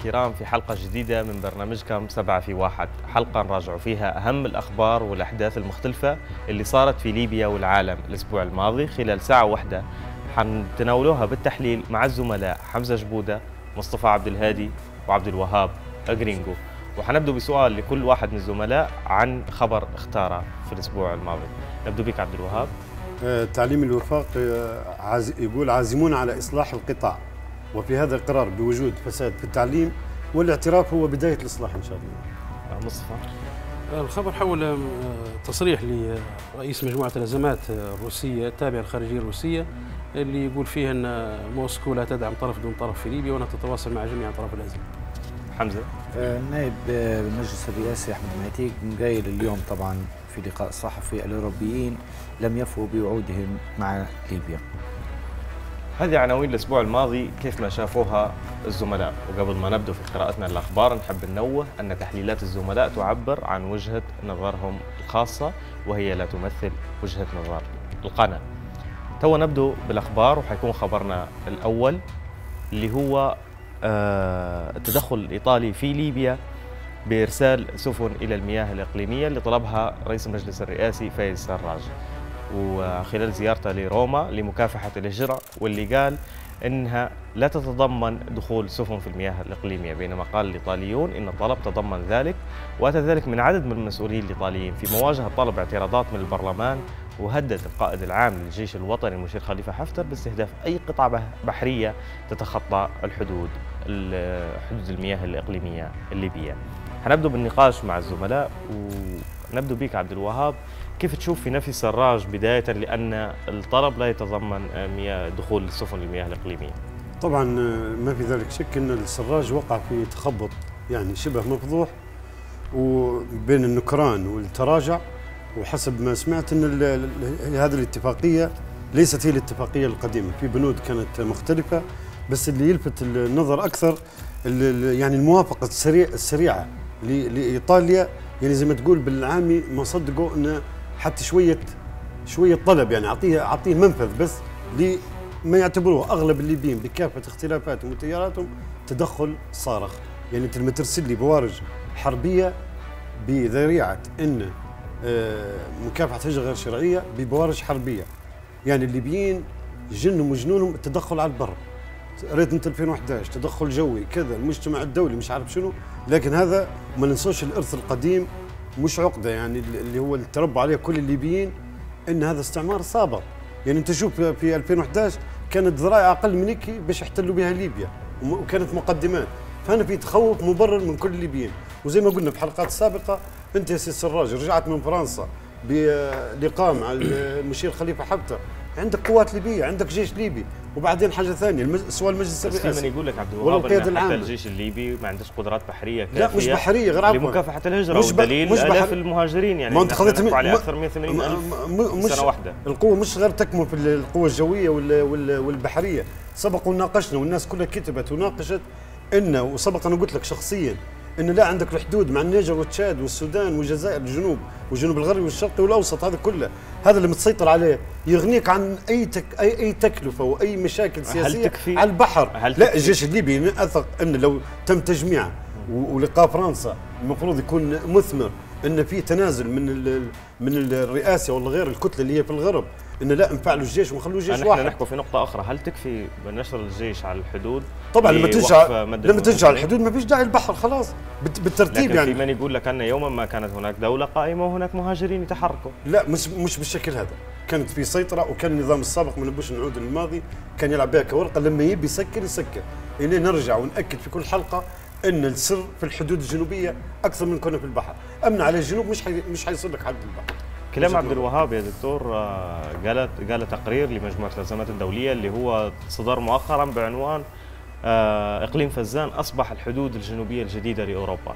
الكرام في حلقة جديدة من برنامجكم 7 في 1، حلقة نراجع فيها أهم الأخبار والأحداث المختلفة اللي صارت في ليبيا والعالم الأسبوع الماضي خلال ساعة واحدة. حنتناولوها بالتحليل مع الزملاء حمزة جبودة، مصطفى عبد الهادي، وعبد الوهاب أجرينجو. وحنبدأ بسؤال لكل واحد من الزملاء عن خبر اختاره في الأسبوع الماضي. نبدأ بك عبد الوهاب. تعليم الوفاق يقول عازمون على إصلاح القطاع، وفي هذا القرار بوجود فساد في التعليم والاعتراف هو بداية الإصلاح إن شاء الله. مصطفى. الخبر حول تصريح لرئيس مجموعة الأزمات الروسية التابعة للخارجية الروسية اللي يقول فيها أن موسكو لا تدعم طرف دون طرف في ليبيا وأنها تتواصل مع جميع أطراف الأزمة. حمزة. نائب المجلس الرئاسي أحمد معتيق قايل اليوم طبعا في لقاء الصحفي الأوروبيين لم يفوا بوعودهم مع ليبيا. هذه عناوين الأسبوع الماضي كيف ما شافوها الزملاء. وقبل ما نبدأ في قراءتنا للأخبار نحب ننوه أن تحليلات الزملاء تعبر عن وجهة نظرهم الخاصة وهي لا تمثل وجهة نظر القناة. تو نبدأ بالأخبار، وحيكون خبرنا الأول اللي هو التدخل الإيطالي في ليبيا بإرسال سفن إلى المياه الإقليمية اللي طلبها رئيس المجلس الرئاسي فايز سراج، وخلال زيارته لروما لمكافحة الهجرة، واللي قال إنها لا تتضمن دخول سفن في المياه الإقليمية، بينما قال الإيطاليون إن الطلب تضمن ذلك. وأتى ذلك من عدد من المسؤولين الإيطاليين في مواجهة طلب اعتراضات من البرلمان. وهدد القائد العام للجيش الوطني المشير خليفة حفتر باستهداف أي قطعة بحرية تتخطى حدود المياه الإقليمية الليبية. هنبدأ بالنقاش مع الزملاء، ونبدأ بك عبد الوهاب. كيف تشوف في نفي سراج بداية، لأن الطلب لا يتضمن دخول السفن للمياه الإقليمية؟ طبعا ما في ذلك شك أن السراج وقع في تخبط يعني شبه مفضوح وبين النكران والتراجع. وحسب ما سمعت أن هذه الاتفاقية ليست هي الاتفاقية القديمة، في بنود كانت مختلفة، بس اللي يلفت النظر أكثر يعني الموافقة السريعة لإيطاليا. يعني زي ما تقول بالعامي ما صدقوا أن حتى شوية طلب، يعني أعطيه منفذ بس لما يعتبروه أغلب الليبيين بكافة اختلافاتهم وتياراتهم تدخل صارخ. يعني أنت لما ترسل لي بوارج حربية بذريعة أن مكافحة هجرة غير شرعية ببوارج حربية، يعني الليبيين جنهم وجنونهم التدخل على البر. ريت انت 2011 تدخل جوي كذا، المجتمع الدولي مش عارف شنو. لكن هذا ما ننسوش الارث القديم، مش عقده يعني اللي هو اللي تربوا عليه كل الليبيين، ان هذا استعمار سابق. يعني انت شوف في 2011 كانت ذرائع اقل من هيك باش يحتلوا بها ليبيا، وكانت مقدمات. فانا في تخوف مبرر من كل الليبيين. وزي ما قلنا في الحلقات السابقه، انت يا سي سراج رجعت من فرنسا بلقاء مع المشير خليفه حفتر، عندك قوات ليبيه، عندك جيش ليبي. وبعدين حاجه ثانيه، سؤال المجلس الرئاسي. بس في من يقول لك عبد الوهاب ان حتى الجيش الليبي ما عندوش قدرات بحريه كافيه. لا مش بحريه، غير لمكافحه الهجره، والدليل الاف المهاجرين. يعني ما انت خذيت على اكثر من 180,000 سنه واحده. القوه مش غير تكمن في القوه الجويه والبحريه. سبق وناقشنا والناس كلها كتبت وناقشت انه، وسبق انا قلت لك شخصيا ان لا، عندك الحدود مع النيجر والتشاد والسودان والجزائر الجنوب والجنوب الغربي والشرقي والاوسط، هذا كله هذا اللي متسيطر عليه يغنيك عن اي تكلفه واي مشاكل سياسيه على البحر. لا، الجيش الليبي اثق ان لو تم تجميعه ولقاء فرنسا المفروض يكون مثمر، ان في تنازل من الرئاسه ولا غير الكتله اللي هي في الغرب، ان لا نفعلوا الجيش ونخلوه جيش واحد. نحكوا في نقطه اخرى، هل تكفي بنشر الجيش على الحدود؟ طبعا لما ترجع على الحدود ما فيش داعي البحر خلاص بالترتيب. لكن يعني في من يقول لك ان يوما ما كانت هناك دوله قائمه وهناك مهاجرين يتحركوا. لا مش بالشكل هذا، كانت في سيطره. وكان النظام السابق، ما نبوش نعود للماضي، كان يلعب بها كورقه، لما يبي يسكر. يعني نرجع ونأكد في كل حلقه ان السر في الحدود الجنوبيه اكثر من كنا في البحر. امن على الجنوب مش حيصير لك حد البحر. كلام عبد الوهاب يا دكتور قال تقرير لمجموعة الأزمات الدولية اللي هو صدر مؤخرا بعنوان إقليم فزان أصبح الحدود الجنوبية الجديدة لأوروبا.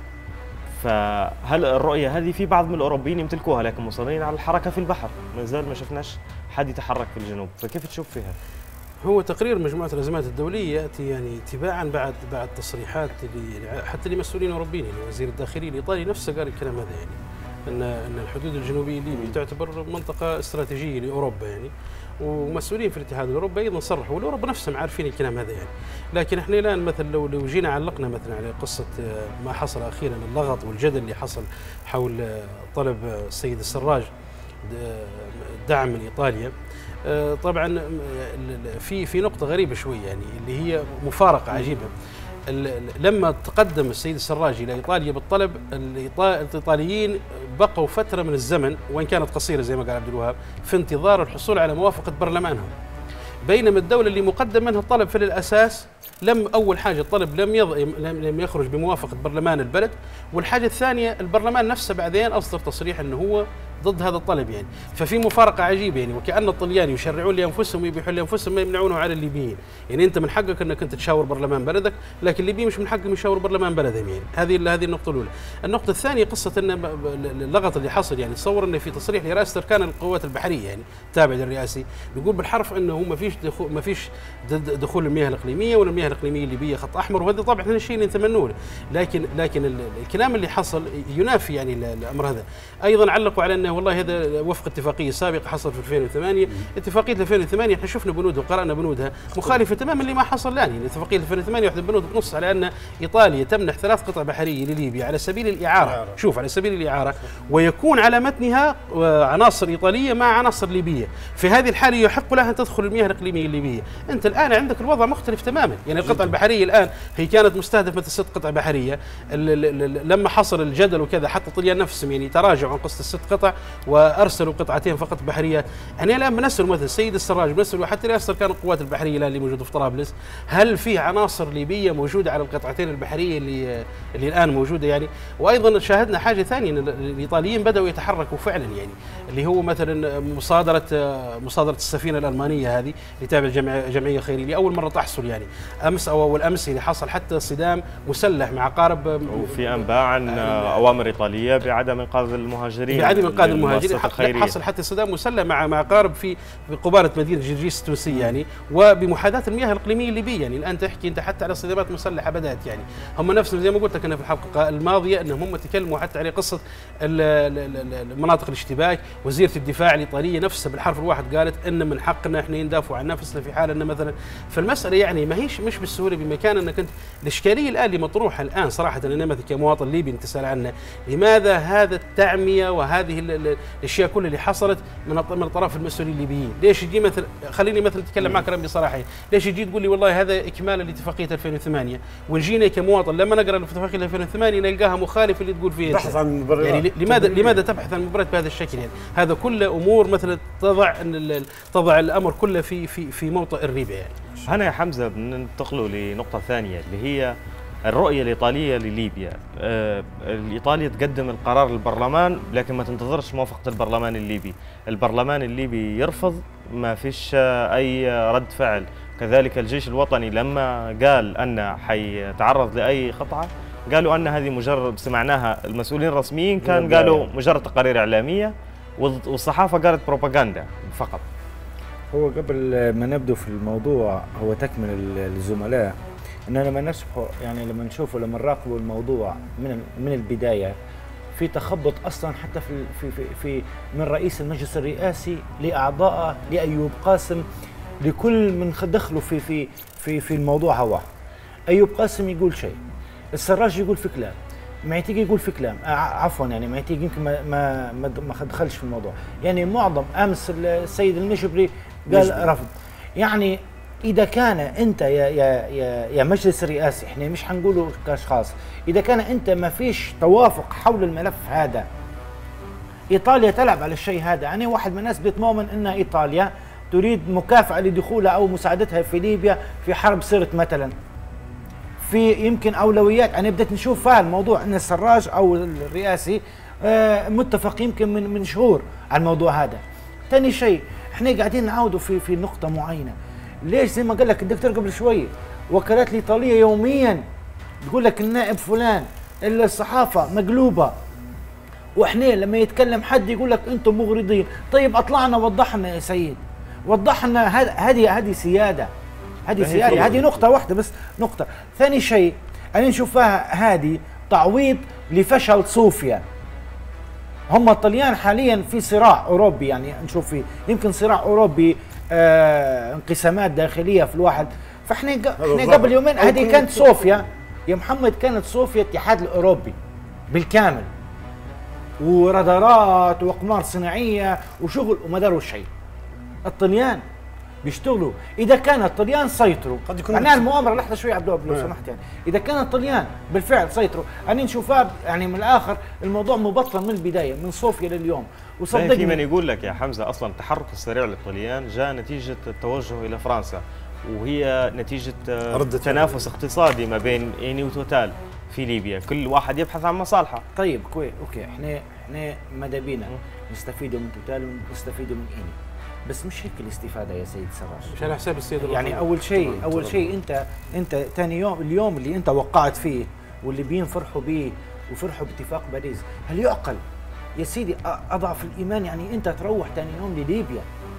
فهل الرؤية هذه في بعض من الأوروبيين يمتلكوها، لكن مصرين على الحركة في البحر؟ ما زال ما شفناش حد يتحرك في الجنوب، فكيف تشوف فيها؟ هو تقرير مجموعة الأزمات الدولية يأتي يعني تباعا بعد تصريحات حتى لمسؤولين أوروبيين. يعني وزير الداخلية الإيطالي نفسه قال الكلام هذا. يعني ان الحدود الجنوبيه الليبيه تعتبر منطقه استراتيجيه لاوروبا يعني، ومسؤولين في الاتحاد الاوروبي ايضا صرحوا، والاوروبا نفسهم عارفين الكلام هذا يعني. لكن احنا الان مثلا لو جينا علقنا مثلا على قصه ما حصل اخيرا، اللغط والجدل اللي حصل حول طلب السيد السراج دعم من ايطاليا، طبعا في نقطه غريبه شوي يعني، اللي هي مفارقه عجيبه. لما تقدم السيد السراج الى ايطاليا بالطلب، الايطاليين بقوا فتره من الزمن وان كانت قصيره زي ما قال عبد الوهاب في انتظار الحصول على موافقه برلمانهم، بينما الدوله اللي مقدم منها الطلب في الاساس اول حاجه الطلب لم يخرج بموافقه برلمان البلد، والحاجه الثانيه البرلمان نفسه بعدين اصدر تصريح انه هو ضد هذا الطلب يعني. ففي مفارقه عجيبه يعني، وكأن الطليان يشرعون لانفسهم ويبيحون لانفسهم ما يمنعونه على الليبيين يعني. انت من حقك انك انت تشاور برلمان بلدك، لكن الليبيين مش من حقهم يشاوروا برلمان بلدهم يعني. هذه النقطه الاولى. النقطه الثانيه قصه ان اللغط اللي حصل يعني، تصور انه في تصريح لرئاسه اركان القوات البحريه يعني تابع للرئاسي، بيقول بالحرف انه ما فيش دخول المياه الاقليميه، ولا المياه الاقليميه الليبيه خط احمر، وهذا طبعا احنا الشيء اللي نتمنوه، لكن الكلام اللي حصل ينافي يعني الامر هذا. ايضا علقوا على انه والله هذا وفق اتفاقيه سابقه حصل في 2008، اتفاقيه 2008 احنا شفنا بنودها وقرانا بنودها مخالفه تماما لما حصل الان يعني. اتفاقيه 2008 واحده بنود بنص على ان ايطاليا تمنح 3 قطع بحريه لليبيا على سبيل الاعاره، شوف على سبيل الاعاره، ويكون على متنها عناصر ايطاليه مع عناصر ليبيه، في هذه الحاله يحق لها ان تدخل المياه الاقليميه الليبيه. انت الان عندك الوضع مختلف تماما يعني. القطع البحريه الان هي كانت مستهدف مثل 6 قطع بحريه، لما حصل الجدل وكذا حتى الطليان نفسهم يعني تراجعوا عن قصه ال6 قطع وارسلوا قطعتين فقط بحريات. احنا الان بنسال مثلا السيد السراج، بنسال حتى رئاسه اركان القوات البحريه الان اللي موجوده في طرابلس، هل في عناصر ليبيه موجوده على القطعتين البحريه اللي الان موجوده يعني؟ وايضا شاهدنا حاجه ثانيه، ان الايطاليين بداوا يتحركوا فعلا يعني، اللي هو مثلا مصادره السفينه الالمانيه هذه اللي تابعه جمعيه خيريه اللي اول مره تحصل يعني امس او اول امس اللي حصل حتى صدام مسلح مع قارب، وفي انباء عن اوامر ايطاليه بعدم انقاذ المهاجرين، بعدم انقاذ المهاجرين، حصل حتى صدام مسلح مع قارب في قباله مدينه جرجيس التونسيه يعني، وبمحاذاه المياه الاقليميه الليبيه يعني. الان تحكي انت حتى على صدامات مسلحه بدات يعني. هم نفسهم زي ما قلت لك انا في الحلقه الماضيه انهم هم تكلموا حتى على قصه مناطق الاشتباك. وزيره الدفاع الايطاليه نفسها بالحرف الواحد قالت ان من حقنا احنا ندافع عن نفسنا في حال ان مثلا، فالمساله يعني ما هيش مش بالسهوله بمكان انك انت. الاشكاليه الان اللي مطروحه الان صراحه انا مثلا كمواطن ليبي انت تسال عنها، لماذا هذا التعميه وهذه الاشياء كلها اللي حصلت من طرف المسؤولين الليبيين؟ ليش يجي مثل، خليني مثلا اتكلم معك رامي بصراحه، ليش يجي تقول لي والله هذا اكمالا لاتفاقيه 2008 ونجينا كمواطن لما نقرا اتفاقيه 2008 نلقاها مخالفه اللي تقول فيها بحث عن مبررات يعني. لماذا تبحث عن مبررات بهذا الشكل يعني؟ هذا كله امور مثلا تضع الامر كله في موطئ الريبه يعني. هنا يا حمزه بننتقلوا لنقطه ثانيه اللي هي الرؤيه الايطاليه لليبيا. ايطاليا تقدم القرار للبرلمان لكن ما تنتظرش موافقه البرلمان الليبي، البرلمان الليبي يرفض، ما فيش اي رد فعل. كذلك الجيش الوطني لما قال انه حيتعرض لاي قطعه قالوا ان هذه مجرد، سمعناها المسؤولين الرسميين كان قالوا مجرد تقارير اعلاميه، والصحافه قالت بروباغندا فقط. هو قبل ما نبدأ في الموضوع، هو تكمل الزملاء اننا لما نسبحوا يعني لما نشوفوا لما نراقبوا الموضوع من البدايه، في تخبط اصلا حتى في من رئيس المجلس الرئاسي لاعضائه لايوب قاسم، لكل من دخلوا في الموضوع. هو ايوب قاسم يقول شيء، السراج يقول في كلام، معيتيق يقول في كلام، عفوا يعني معيتيق يمكن ما دخلش في الموضوع يعني. معظم امس السيد المشبري قال رفض يعني. إذا كان أنت يا مجلس الرئاسي، إحنا مش حنقوله كأشخاص، إذا كان أنت ما فيش توافق حول الملف هذا، إيطاليا تلعب على الشيء هذا. أنا واحد من الناس بيتمؤمن أن إيطاليا تريد مكافأة لدخولها أو مساعدتها في ليبيا في حرب سرت مثلا، في يمكن أولويات. أنا بديت نشوف فيها الموضوع أن السراج أو الرئاسي متفق يمكن من شهور على الموضوع هذا. ثاني شيء، إحنا قاعدين نعاودوا في نقطة معينة. ليش؟ زي ما قال لك الدكتور قبل شوي، وكالات الإيطالية يوميا تقول لك النائب فلان، الصحافة مقلوبة، واحنا لما يتكلم حد يقول لك انتم مغرضين. طيب اطلعنا وضحنا يا سيد، وضحنا. هذه سيادة، هذه نقطة واحدة بس، نقطة. ثاني شيء أنا نشوفها هذه تعويض لفشل صوفيا. هم الطليان حاليا في صراع اوروبي، يعني نشوف فيه يمكن صراع اوروبي، انقسامات داخليه في الواحد. فاحنا احنا قبل يومين هذه كانت صوفيا يا محمد، كانت صوفيا الاتحاد الاوروبي بالكامل، ورادارات واقمار صناعيه وشغل وما داروا شيء. الطليان بيشتغلوا، اذا كان الطليان سيطروا قد يكون معناها المؤامره. لحظه شوي عبد الوهاب لو سمحت، يعني اذا كان الطليان بالفعل سيطروا، انا نشوفها يعني من الاخر الموضوع مبطل من البدايه من صوفيا لليوم. وصدقني في من يقول لك يا حمزه اصلا التحرك السريع للطليان جاء نتيجه التوجه الى فرنسا، وهي نتيجه تنافس اقتصادي ما بين ايني وتوتال في ليبيا، كل واحد يبحث عن مصالحه. طيب كويس اوكي، احنا ماذا بينا نستفيدوا من توتال ونستفيدوا من ايني، بس مش هيك الاستفاده يا سيد سراج. مش على حساب السيد يعني اول شيء انت ثاني يوم، اليوم اللي انت وقعت فيه والليبيين فرحوا به وفرحوا باتفاق باريس، هل يعقل يا سيدي اضعف الايمان يعني انت تروح ثاني يوم لليبيا؟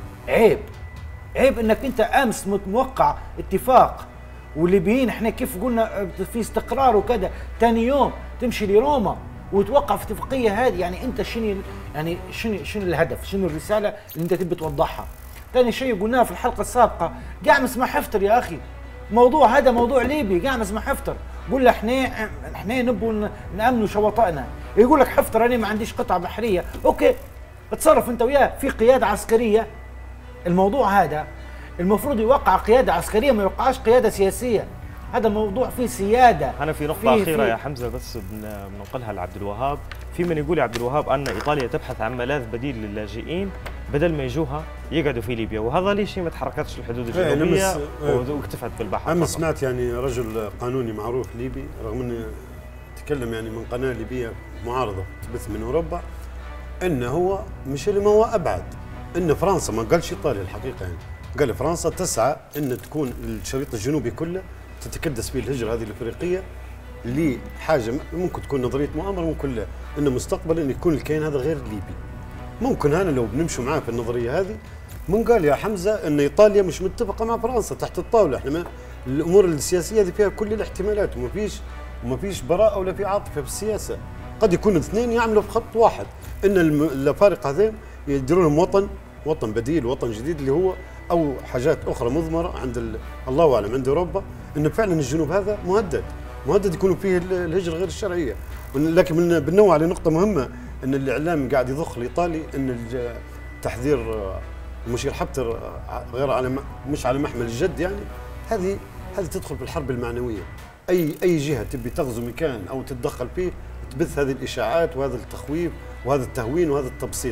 عيب انك انت امس موقع اتفاق والليبيين احنا كيف قلنا في استقرار وكذا، ثاني يوم تمشي لروما وتوقع في اتفاقيه هذه. يعني انت شنو الهدف؟ شنو الرساله اللي انت تبي توضحها؟ ثاني شيء قلناه في الحلقه السابقه، قاعمس ما حفتر يا اخي، موضوع هذا موضوع ليبي، قاعمس ما حفتر. قول له احنا نبوا نامنوا شواطئنا، يقول لك حفتر انا ما عنديش قطعه بحريه، اوكي اتصرف انت وياه في قياده عسكريه. الموضوع هذا المفروض يوقع قياده عسكريه، ما يوقعش قياده سياسيه. هذا موضوع فيه سياده. انا في نقطه اخيره يا حمزه بس بننقلها لعبد الوهاب. في من يقول يا عبد الوهاب ان ايطاليا تبحث عن ملاذ بديل للاجئين بدل ما يجوها يقعدوا في ليبيا، وهذا ليش ما تحركتش الحدود الجنوبيه واكتفت بالبحر. انا سمعت يعني رجل قانوني معروف ليبي، رغم انه تكلم يعني من قناه ليبيه معارضه تبث من اوروبا، انه هو مش اللي ما هو ابعد، ان فرنسا ما قالش ايطاليا الحقيقه، يعني قال فرنسا تسعى ان تكون الشريط الجنوبي كله تتكدس به الهجره هذه الافريقيه لحاجه ممكن تكون نظريه مؤامره، ممكن لا، انه مستقبلا ان يكون الكيان هذا غير ليبي. ممكن هنا لو بنمشوا معاه في النظريه هذه، من قال يا حمزه ان ايطاليا مش متفقه مع فرنسا تحت الطاوله، احنا ما الامور السياسيه هذه فيها كل الاحتمالات، وما فيش براءه ولا في عاطفه في السياسه. قد يكون الاثنين يعملوا في خط واحد، ان الافارقه هذين يديروا لهم وطن بديل، وطن جديد اللي هو او حاجات اخرى مضمره عند الله اعلم عند اوروبا، انه فعلا الجنوب هذا مهدد يكونوا فيه الهجره غير الشرعيه. لكن بنوع على نقطه مهمه، ان الاعلام قاعد يضخ الايطالي ان تحذير المشير حفتر غير على مش على محمل الجد، يعني هذه تدخل في الحرب المعنويه. اي جهه تبي تغزو مكان او تتدخل فيه تبث هذه الاشاعات وهذا التخويف وهذا التهوين وهذا التبسيط.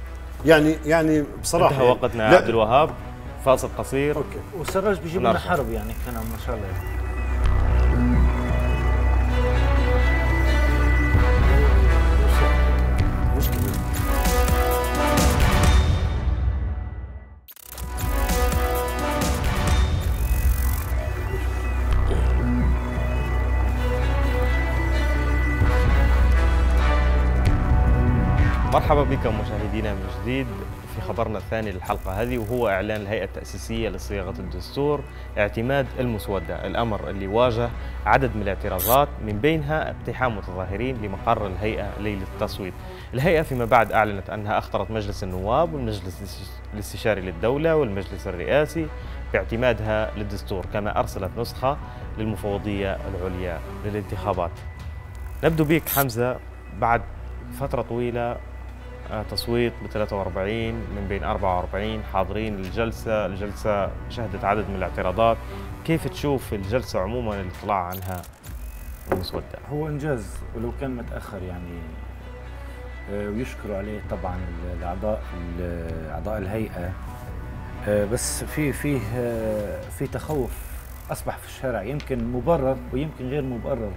يعني بصراحه انتهى وقتنا يا عبد الوهاب، فاصل قصير. اوكي، والسراج بيجيب لنا حرب يعني كان ما شاء الله. مرحبا بكم مشاهدينا من جديد في خبرنا الثاني للحلقة هذه، وهو إعلان الهيئة التأسيسية لصياغة الدستور اعتماد المسودة، الأمر اللي واجه عدد من الاعتراضات من بينها اقتحام متظاهرين لمقر الهيئة ليلة التصويت. الهيئة فيما بعد أعلنت أنها أخطرت مجلس النواب والمجلس الاستشاري للدولة والمجلس الرئاسي باعتمادها للدستور، كما أرسلت نسخة للمفوضية العليا للانتخابات. نبدو بك حمزة، بعد فترة طويلة تصويت ب 43 من بين 44 حاضرين الجلسة شهدت عدد من الاعتراضات، كيف تشوف الجلسة عموما الاطلاع عنها المسودة؟ هو إنجاز ولو كان متأخر يعني، ويشكروا عليه طبعا أعضاء الهيئة، بس في تخوف أصبح في الشارع، يمكن مبرر ويمكن غير مبرر.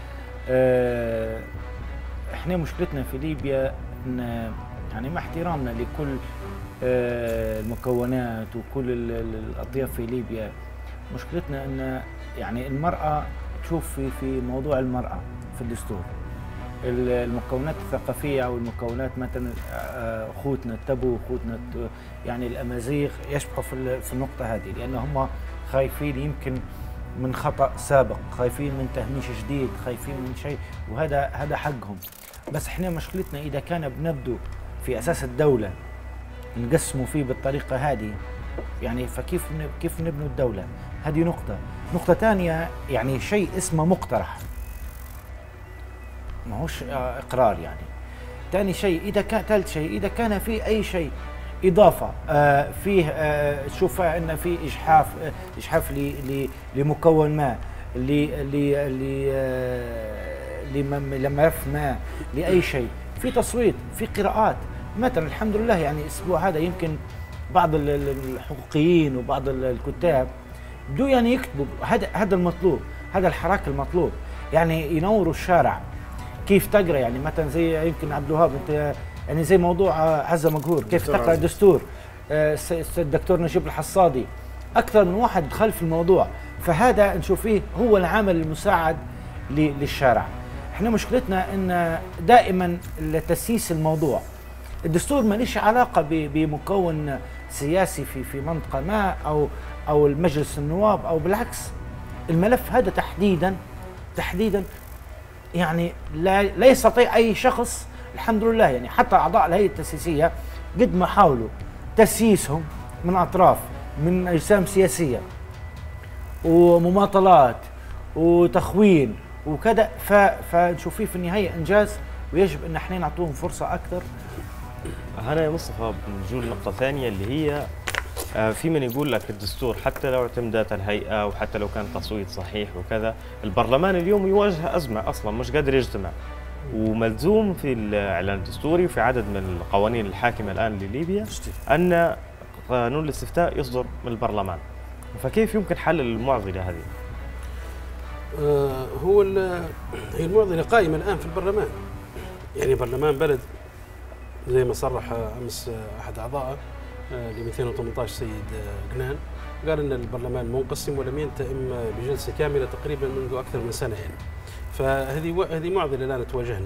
احنا مشكلتنا في ليبيا ان يعني مع احترامنا لكل المكونات وكل الاطياف في ليبيا، مشكلتنا ان يعني المرأة تشوف في موضوع المرأة في الدستور المكونات الثقافية او المكونات مثلا اخوتنا التبو، اخوتنا يعني الامازيغ يشبحوا في النقطة هذه، لان هم خايفين يمكن من خطأ سابق، خايفين من تهميش جديد، خايفين من شيء، وهذا حقهم. بس احنا مشكلتنا اذا كان بنبدو في اساس الدوله نقسموا فيه بالطريقه هذه، يعني فكيف كيف نبنوا الدوله؟ هذه نقطه ثانيه، يعني شيء اسمه مقترح ما هوش اقرار. يعني ثاني شيء اذا كان، ثالث شيء اذا كان في اي شيء اضافه فيه تشوف ان في اجحاف لمكون ما، لملف ما، لاي شيء، في تصويت، في قراءات. مثلا الحمد لله يعني الاسبوع هذا يمكن بعض الحقوقيين وبعض الكتاب بدو يعني يكتبوا هذا المطلوب، هذا الحراك المطلوب، يعني ينوروا الشارع كيف تقرا. يعني مثلا زي يمكن عبد الوهاب انت يعني زي موضوع عزة مقهور كيف تقرا الدستور، الدكتور نجيب الحصادي، اكثر من واحد دخل في الموضوع. فهذا نشوف فيه هو العامل المساعد للشارع. احنا مشكلتنا ان دائما تسييس الموضوع، الدستور ما ليش علاقه بمكون سياسي في منطقه ما او المجلس النواب، او بالعكس الملف هذا تحديدا يعني لا يستطيع اي شخص، الحمد لله يعني حتى اعضاء الهيئه التاسيسيه قد ما حاولوا تسييسهم من اطراف، من اجسام سياسيه ومماطلات وتخوين وكذا، فنشوف فيه في النهايه انجاز، ويجب ان احنا نعطوهم فرصه اكثر. هنا يا مصطفى بنجول نقطه ثانيه اللي هي في من يقول لك الدستور حتى لو اعتمدت الهيئه وحتى لو كان تصويت صحيح وكذا، البرلمان اليوم يواجه ازمه اصلا مش قادر يجتمع، وملزوم في الاعلان الدستوري وفي عدد من القوانين الحاكمه الان لليبيا ان قانون الاستفتاء يصدر من البرلمان. فكيف يمكن حل المعضله هذه؟ هي المعضله قائمه الان في البرلمان. يعني برلمان بلد زي ما صرح امس احد اعضائه ل 218 سيد قنان، قال ان البرلمان منقسم ولم ينتئم بجلسه كامله تقريبا منذ اكثر من سنه يعني. فهذه معضله الان تواجهنا.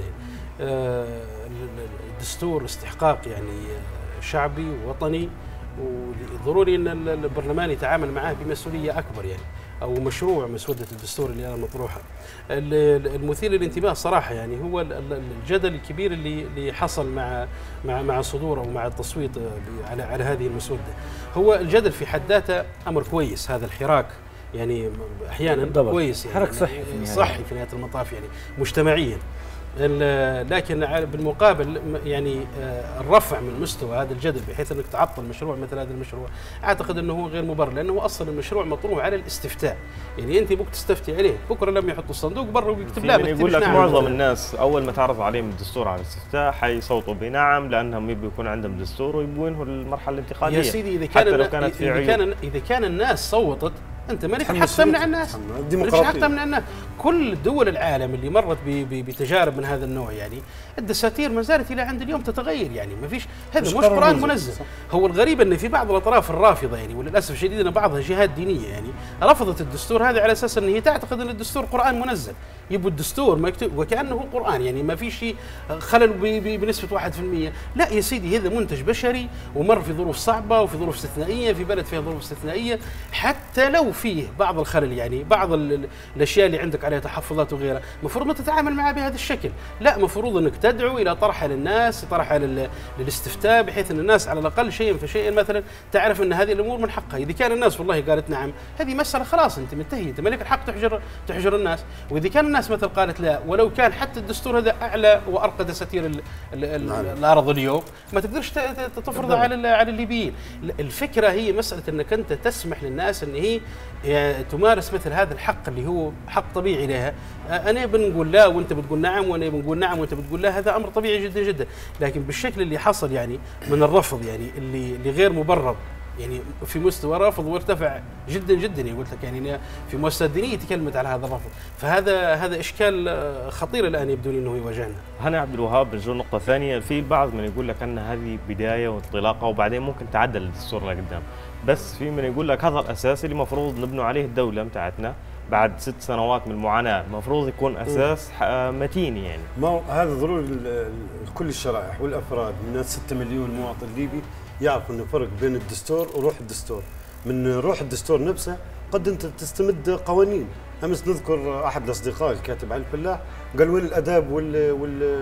الدستور استحقاق يعني شعبي ووطني، وضروري ان البرلمان يتعامل معاه بمسؤوليه اكبر يعني، او مشروع مسوده الدستور اللي انا مطروحه. المثير للانتباه صراحه يعني هو الجدل الكبير اللي حصل مع صدور او مع التصويت على هذه المسوده. هو الجدل في حد ذاته امر كويس، هذا الحراك يعني احيانا بالضبط. كويس يعني حراك صحي في نهايه المطاف يعني مجتمعيا. لكن بالمقابل يعني الرفع من مستوى هذا الجدل بحيث انك تعطل مشروع مثل هذا المشروع، اعتقد انه هو غير مبرر، لانه اصلا المشروع مطروح على الاستفتاء. يعني انت بك تستفتي عليه، بكره لما يحطوا الصندوق برا ويكتب لا، يقول لك معظم الناس اول ما تعرض عليهم الدستور على الاستفتاء حيصوتوا بنعم، لانهم يبغوا يكون عندهم دستور ويبغوا ينهوا المرحله الانتقاليه. يا سيدي اذا كان الناس صوتت، انت مالك حق تمنع الناس، مالك حق تمنع الناس. كل دول العالم اللي مرت بتجارب من هذا النوع يعني الدساتير ما زالت الى عند اليوم تتغير، يعني ما فيش، هذا مش قرآن منزل. هو الغريب ان في بعض الاطراف الرافضه يعني، وللاسف الشديد ان بعضها جهات دينيه يعني رفضت الدستور هذا على اساس ان هي تعتقد ان الدستور قرآن منزل، يبوا الدستور مكتوب وكانه قرآن، يعني ما في شيء خلل بنسبه 1%. لا يا سيدي، هذا منتج بشري ومر في ظروف صعبه وفي ظروف استثنائيه، في بلد فيها ظروف استثنائيه، حتى لو فيه بعض الخلل يعني بعض الاشياء اللي عندك عليها تحفظات وغيرها، المفروض ما تتعامل معها بهذا الشكل. لا، مفروض انك تدعو الى طرحها للناس، طرحها للاستفتاء، بحيث ان الناس على الاقل شيئا فشيئا مثلا تعرف ان هذه الامور من حقها. اذا كان الناس والله قالت نعم، هذه مساله خلاص انت منتهي، انت مالك الحق تحجر الناس. واذا كان الناس مثل قالت لا، ولو كان حتى الدستور هذا اعلى وارقى دساتير الارض اليوم، ما تقدرش تفرضه على الليبيين. الفكره هي مساله انك انت تسمح للناس ان هي تمارس مثل هذا الحق اللي هو حق طبيعي لها. انا بنقول لا وانت بتقول نعم، وانا بنقول نعم وانت بتقول لا، هذا امر طبيعي جدا جدا. لكن بالشكل اللي حصل يعني من الرفض يعني اللي غير مبرر، يعني في مستوى رفض وارتفع جدا جدا، يعني قلت لك يعني في مؤسسات دينيه تكلمت على هذا الرفض، فهذا اشكال خطير الان يبدو لي انه يواجهنا. هنا عبد الوهاب بنجو نقطه ثانيه، في البعض من يقول لك ان هذه بدايه وانطلاقه وبعدين ممكن تعدل الدستور لقدام، بس في من يقول لك هذا الاساس اللي المفروض نبنوا عليه الدوله بتاعتنا بعد 6 سنوات من المعاناه، المفروض يكون اساس متين يعني. ما هذا ضروري لكل الشرائح والافراد من 6 مليون مواطن ليبي يعرفوا انه فرق بين الدستور وروح الدستور. من روح الدستور نفسه قد انت تستمد قوانين. امس نذكر احد الاصدقاء الكاتب علي الفلاح قال وين الاداب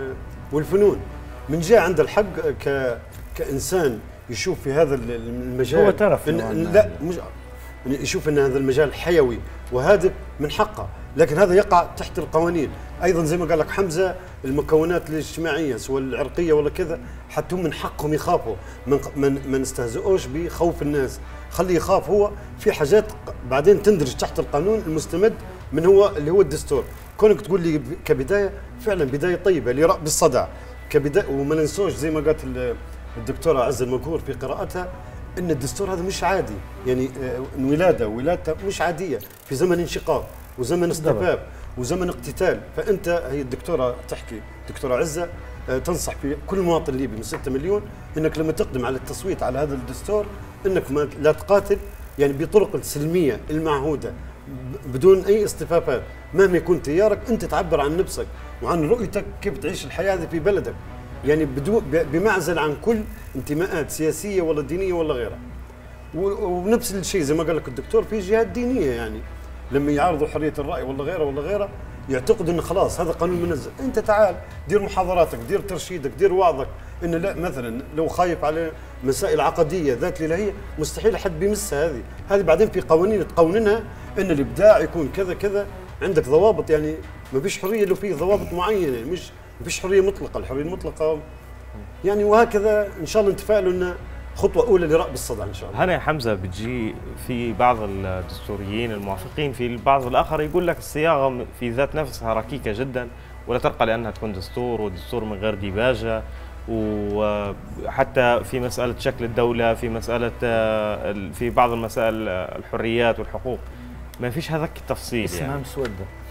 والفنون. من جاء عند الحق كإنسان يشوف في هذا المجال، هو ترف لا مش يشوف ان هذا المجال حيوي وهادف من حقه، لكن هذا يقع تحت القوانين. ايضا زي ما قال لك حمزه، المكونات الاجتماعيه سواء العرقيه ولا كذا، حتى هم من حقهم يخافوا، ما نستهزئوش بخوف الناس، خليه يخاف هو في حاجات بعدين تندرج تحت القانون المستمد من اللي هو الدستور. كونك تقول لي كبدايه فعلا بدايه طيبه لرأب الصدع كبدايه، وما ننسوش زي ما قالت الدكتوره عزه المقهور في قراءتها ان الدستور هذا مش عادي، يعني ولادته مش عاديه في زمن انشقاق وزمن استباب وزمن اقتتال. فانت هي الدكتوره تحكي، دكتوره عزه تنصح في كل مواطن ليبي من 6 مليون انك لما تقدم على التصويت على هذا الدستور انك لا تقاتل، يعني بطرق السلميه المعهوده بدون اي اصطفافات، مهما يكون تيارك انت تعبر عن نفسك وعن رؤيتك كيف تعيش الحياه هذه في بلدك، يعني بمعزل عن كل انتماءات سياسيه ولا دينيه ولا غيرها. ونفس الشيء زي ما قال لك الدكتور في جهات دينيه، يعني لما يعارضوا حريه الراي ولا غيره يعتقدوا انه خلاص هذا قانون منزل. انت تعال دير محاضراتك، دير ترشيدك، دير وعظك، انه لا مثلا لو خايف على مسائل عقديه ذات الالهيه مستحيل حد بيمسها. هذه بعدين في قوانين تقوننها ان الابداع يكون كذا كذا، عندك ضوابط، يعني ما فيش حريه لو في ضوابط معينه، يعني مش ما فيش حريه مطلقه. الحريه المطلقه يعني وهكذا ان شاء الله نتفائلوا انه خطوه اولى لرأب الصدع ان شاء الله. هنا يا حمزه بتجي في بعض الدستوريين الموافقين، في البعض الاخر يقول لك الصياغه في ذات نفسها ركيكه جدا ولا ترقى لانها تكون دستور، والدستور من غير ديباجه، وحتى في مساله شكل الدوله، في مساله في بعض المسائل الحريات والحقوق ما فيش هذاك التفصيل. اسمها يعني مسوده،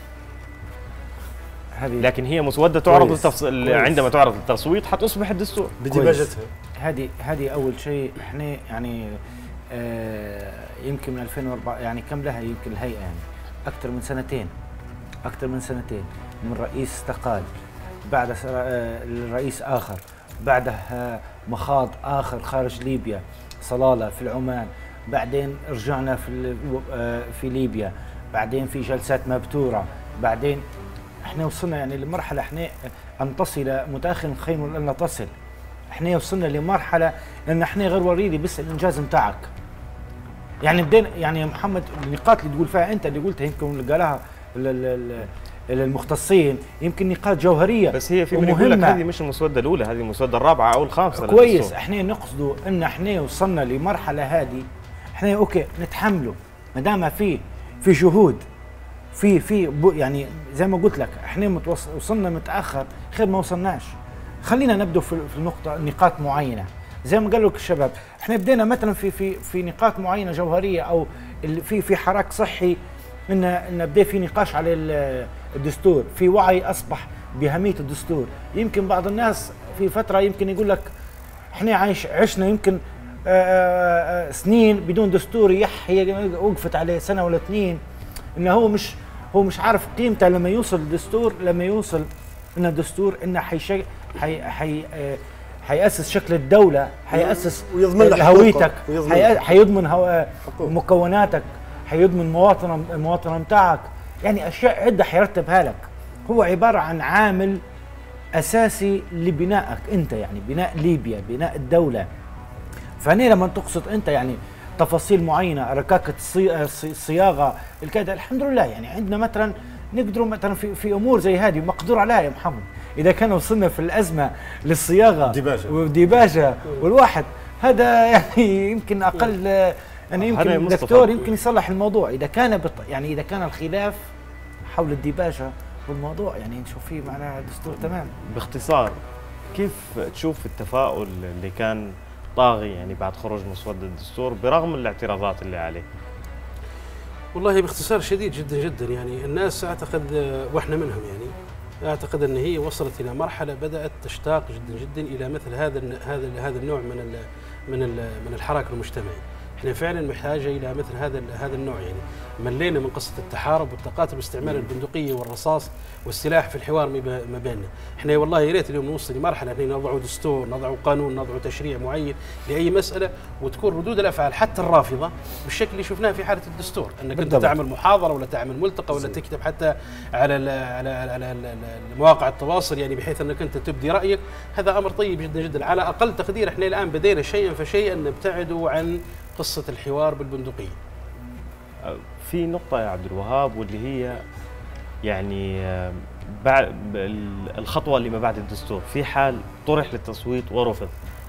لكن هي مسوده تعرض عندما تعرض للتصويت حتصبح الدستور بديباجتها. هذه اول شيء. احنا يعني يمكن من 2004 يعني كم لها يمكن الهيئه يعني اكثر من سنتين من رئيس استقال، بعد الرئيس اخر، بعده مخاض اخر خارج ليبيا، صلاله في العمان، بعدين رجعنا في ليبيا، بعدين في جلسات مبتوره، بعدين احنا وصلنا يعني لمرحله احنا ان تصل متاخر خير من ان لا تصل. احنا وصلنا لمرحله ان احنا غير وريدي بس الانجاز نتاعك. يعني بدينا يعني يا محمد النقاط اللي تقول فيها انت اللي قلتها يمكن اللي قالها المختصين يمكن نقاط جوهريه، بس هي في من يقول لك هذه مش المسوده الاولى، هذه المسوده الرابعه او الخامسه. كويس، احنا نقصدوا ان احنا وصلنا لمرحله هذه احنا اوكي نتحمله ما دام في جهود في يعني زي ما قلت لك احنا وصلنا متاخر خير ما وصلناش. خلينا نبدا في نقاط معينه زي ما قالوا لك الشباب. احنا بدينا مثلا في نقاط معينه جوهريه او في حراك صحي ان بدا في نقاش على الدستور، في وعي اصبح باهميه الدستور. يمكن بعض الناس في فتره يمكن يقول لك احنا عشنا يمكن سنين بدون دستور، هي وقفت عليه سنه ولا اثنين، انه هو مش عارف قيمته لما يوصل الدستور، لما يوصل ان الدستور انه حيأسس شكل الدولة، حيأسس هويتك، حيضمن مكوناتك، حيضمن المواطنة متاعك، يعني أشياء عدة حيرتبها لك. هو عبارة عن عامل أساسي لبنائك أنت، يعني بناء ليبيا، بناء الدولة. فهنا لما تقصد أنت يعني تفاصيل معينة، ركاكة الصياغة الكذا، الحمد لله يعني عندنا مثلا نقدروا مثلا في أمور زي هذه مقدور عليها يا محمد. إذا كان وصلنا في الأزمة للصياغة والديباجة والواحد هذا يعني يمكن أقل، يعني يمكن الدكتور يمكن يصلح الموضوع إذا كان يعني إذا كان الخلاف حول الديباجة والموضوع يعني نشوف فيه معناها الدستور تمام. باختصار كيف تشوف التفاؤل اللي كان طاغي يعني بعد خروج مسودة الدستور برغم الاعتراضات اللي عليه؟ والله باختصار شديد جدا جدا، يعني الناس اعتقد واحنا منهم يعني اعتقد ان هي وصلت الى مرحله بدات تشتاق جدا جدا الى مثل هذا النوع من الحراك المجتمعي. احنا فعلا بحاجه الى مثل هذا النوع يعني. ملينا من قصه التحارب والتقاتل واستعمال البندقيه والرصاص والسلاح في الحوار ما بيننا. احنا والله يا ريت اليوم نوصل لمرحله احنا نضع دستور، نضع قانون، نضع تشريع معين لاي مساله، وتكون ردود الافعال حتى الرافضه بالشكل اللي شفناه في حاله الدستور، انك انت تعمل محاضره ولا تعمل ملتقى ولا تكتب حتى على مواقع التواصل يعني بحيث انك انت تبدي رايك. هذا امر طيب جدا جدا. على اقل تقدير احنا الان بدينا شيئا فشيئا نبتعدوا عن قصه الحوار بالبندقيه. في نقطة يا عبد الوهاب واللي هي يعني بعد الخطوة اللي ما بعد الدستور، في حال طرح للتصويت ورفض،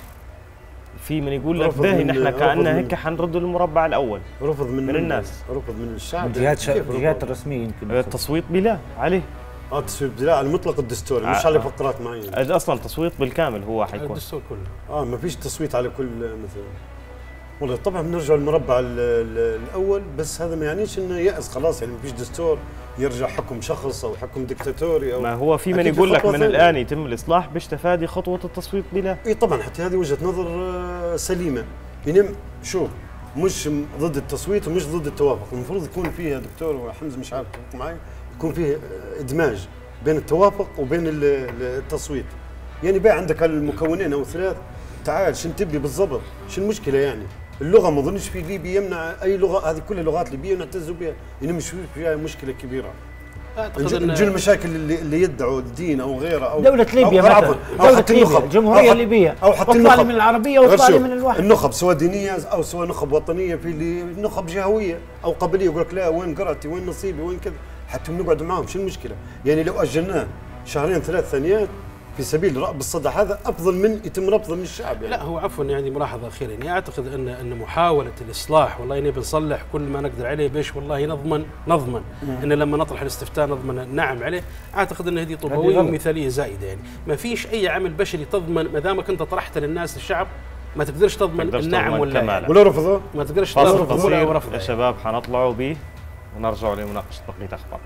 في من يقول لك باهي نحن كأننا هيك حنرد للمربع الأول. رفض من الناس، رفض من الشعب، الجهات الرسمية يمكن التصويت بلا عليه. تصويت بلا على المطلق الدستوري مش على فقرات معينة. أصلا تصويت بالكامل هو حيكون الدستور كله. ما فيش تصويت على كل مثلا. والله طبعا بنرجع للمربع الاول، بس هذا ما يعنيش انه يأس خلاص يعني ما فيش دستور يرجع حكم شخص او حكم دكتاتوري او ما هو في من يقول لك من الان يتم الاصلاح باش تفادي خطوه التصويت بلا. اي طبعا حتى هذه وجهه نظر سليمه. يعني شوف مش ضد التصويت ومش ضد التوافق، المفروض يكون فيها دكتور وحمزه مش عارف معي، يكون فيه ادماج بين التوافق وبين التصويت. يعني بقى عندك المكونين او ثلاث، تعال شن تبي بالضبط؟ شو المشكله يعني؟ اللغه ما اظنش في ليبيا يمنع اي لغه، هذه كلها لغات ليبيه ونعتزوا بها، يعني مش فيها مشكله كبيره. نجي المشاكل اللي يدعوا الدين او غيره او دولة ليبيا مثلا، دولة ليبيا الجمهورية الليبية، او حتى النخب من العربية واطلع لي من الواحد. النخب سواء دينية او سواء نخب وطنية، في اللي نخب جهوية او قبلية يقول لك لا وين قرأتي وين نصيبي وين كذا، حتى نقعد معاهم شو المشكلة؟ يعني لو اجلناه شهرين ثلاث ثانيات في سبيل رأب الصدى هذا افضل من يتم رفضه من الشعب يعني. لا هو عفوا يعني ملاحظه اخيره، يعني اعتقد ان محاوله الاصلاح والله نبي نصلح كل ما نقدر عليه باش والله نضمن ان لما نطرح الاستفتاء نضمن نعم عليه. اعتقد ان هذه طوبويه ومثاليه زائده، يعني ما فيش اي عمل بشري تضمن ما دامك انت طرحت للناس الشعب ما تقدرش تضمن النعم ولا لا. ولو رفضوا ما تقدرش تضمن ولا رفض. يا شباب حنطلعوا به ونرجعوا لمناقشه بقيه اخبار.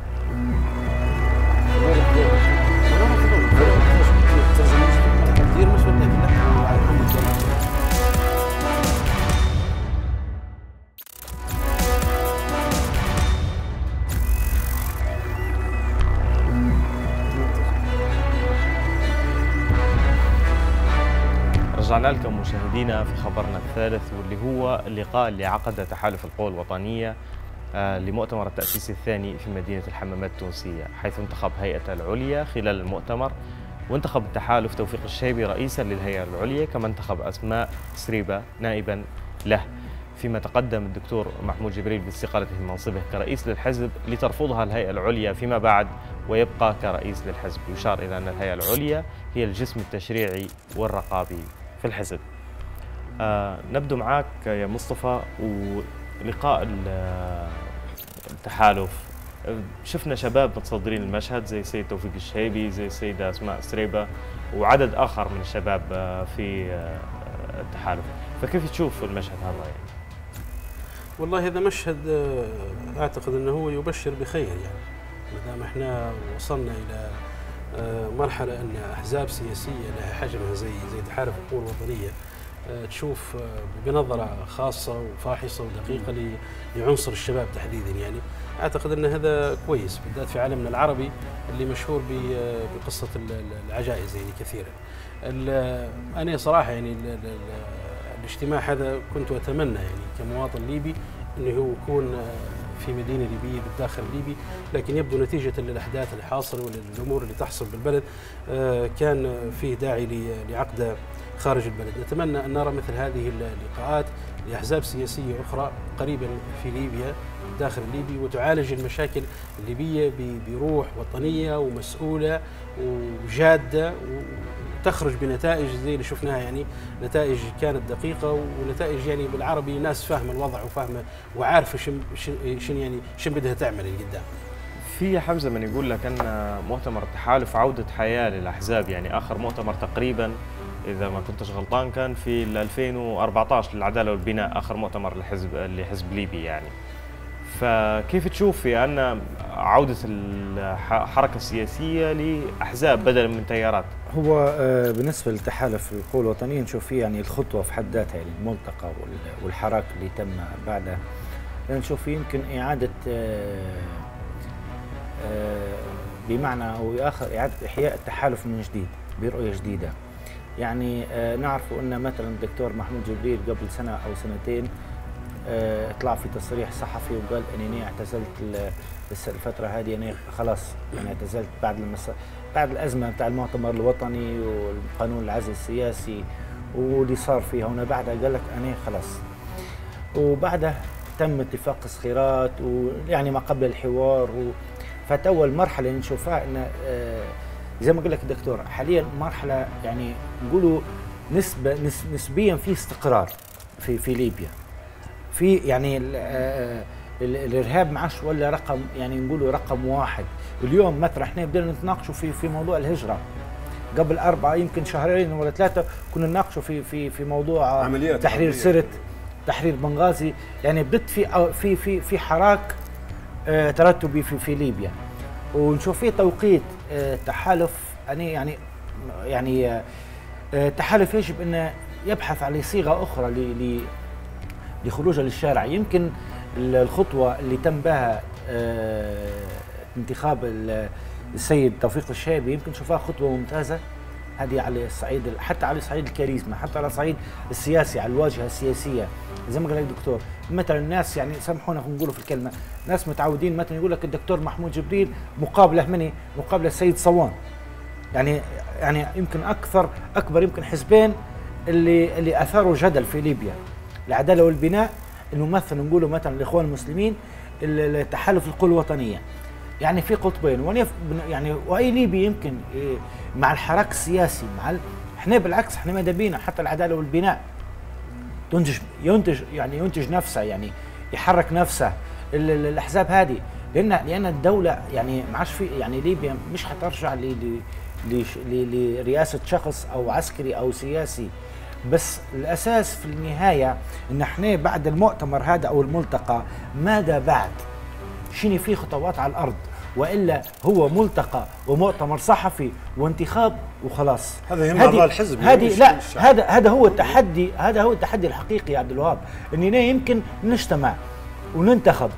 رجعنا لكم مشاهدينا في خبرنا الثالث، واللي هو اللقاء اللي عقده تحالف القوى الوطنية لمؤتمر التأسيس الثاني في مدينة الحمامات التونسية، حيث انتخب هيئة العليا خلال المؤتمر، وانتخب التحالف توفيق الشيبي رئيسا للهيئة العليا، كما انتخب أسماء سريبة نائبا له، فيما تقدم الدكتور محمود جبريل باستقالته من منصبه كرئيس للحزب لترفضها الهيئة العليا فيما بعد ويبقى كرئيس للحزب. يشار إلى أن الهيئة العليا هي الجسم التشريعي والرقابي في الحزب. نبدو معك يا مصطفى، ولقاء التحالف شفنا شباب متصدرين المشهد زي السيد توفيق الشيبي، زي السيدة أسماء سريبة، وعدد آخر من الشباب في التحالف، فكيف تشوف المشهد هذا يعني؟ والله هذا مشهد أعتقد أنه هو يبشر بخير، يعني ما دام احنا وصلنا إلى مرحلة أن أحزاب سياسية لها حجمها زي تحالف القوى الوطنية تشوف بنظرة خاصة وفاحصة ودقيقة لعنصر الشباب تحديدا، يعني أعتقد أن هذا كويس بالذات في عالمنا العربي اللي مشهور بقصة العجائز يعني كثيرا. أنا صراحة يعني الاجتماع هذا كنت أتمنى يعني كمواطن ليبي أنه هو يكون في مدينة ليبية بالداخل الليبي، لكن يبدو نتيجة للأحداث اللي حاصلة والأمور اللي تحصل بالبلد كان فيه داعي لعقد خارج البلد. نتمنى أن نرى مثل هذه اللقاءات لأحزاب سياسية أخرى قريبا في ليبيا الداخل الليبي وتعالج المشاكل الليبية بروح وطنية ومسؤولة وجادة وتخرج بنتائج زي اللي شفناها، يعني نتائج كانت دقيقة ونتائج يعني بالعربي ناس فاهمة الوضع وفاهمة وعارفة شن بدها تعمل قدام. في حمزة من يقول لك أن مؤتمر التحالف عودة حياة للأحزاب، يعني آخر مؤتمر تقريبا إذا ما كنتش غلطان كان في 2014 للعدالة والبناء، آخر مؤتمر لحزب ليبي يعني. فكيف تشوفي أن عودة الحركة السياسية لأحزاب بدلا من تيارات؟ هو بالنسبة للتحالف القوى الوطنية نشوف فيه يعني الخطوة في حد ذاتها، يعني الملتقى والحراك اللي تم بعدها، نشوف فيه يمكن إعادة بمعنى أو آخر إعادة إحياء التحالف من جديد برؤية جديدة. يعني نعرف أن مثلا الدكتور محمود جبريل قبل سنة أو سنتين طلع في تصريح صحفي وقال انني اعتزلت الفتره هذه، انا خلاص انا اعتزلت بعد الازمه بتاع المؤتمر الوطني والقانون العزل السياسي واللي صار فيها هنا، بعدها قال لك انا خلاص. وبعدها تم اتفاق صخيرات ويعني ما قبل الحوار فتأول مرحله نشوفها ان زي ما قال لك الدكتور حاليا مرحله يعني نقولوا نسبيا في استقرار في ليبيا، في يعني الارهاب ما عادش ولا رقم، يعني نقولوا رقم واحد. اليوم مثلا احنا بدنا نتناقشوا في موضوع الهجره، قبل 4 يمكن شهرين ولا 3 كنا نناقشوا في موضوع تحرير سرت، تحرير بنغازي، يعني بدت في حراك ترتبي في ليبيا، ونشوف في توقيت تحالف يعني تحالف يجب ان يبحث على صيغه اخرى لخروجها للشارع. يمكن الخطوة اللي تم بها انتخاب السيد توفيق الشعيبي يمكن نشوفها خطوة ممتازة، هذه على الصعيد حتى على صعيد الكاريزما، حتى على صعيد السياسي، على الواجهة السياسية. زي ما قال لك الدكتور مثلا الناس يعني سامحونا نقولوا في الكلمة، ناس متعودين مثلا يقول لك الدكتور محمود جبريل مقابله السيد صوان، يعني يمكن اكبر يمكن حزبين اللي اثاروا جدل في ليبيا، العداله والبناء، انه مثلا نقولوا مثلا الاخوان المسلمين، التحالف القوى الوطنيه، يعني في قطبين. يعني واي ليبي يمكن مع الحراك السياسي احنا بالعكس احنا ماذا بينا حتى العداله والبناء ينتج نفسه، يعني يحرك نفسه الاحزاب هذه، لان الدوله يعني ما عادش في، يعني ليبيا مش حترجع لرئاسه شخص او عسكري او سياسي، بس الاساس في النهايه ان احنا بعد المؤتمر هذا او الملتقى ماذا بعد؟ شنو في خطوات على الارض؟ والا هو ملتقى ومؤتمر صحفي وانتخاب وخلاص. هذا يهم اعضاء الحزب. لا، هذا هو التحدي، هذا هو التحدي الحقيقي يا عبد الوهاب، اننا يمكن نجتمع وننتخب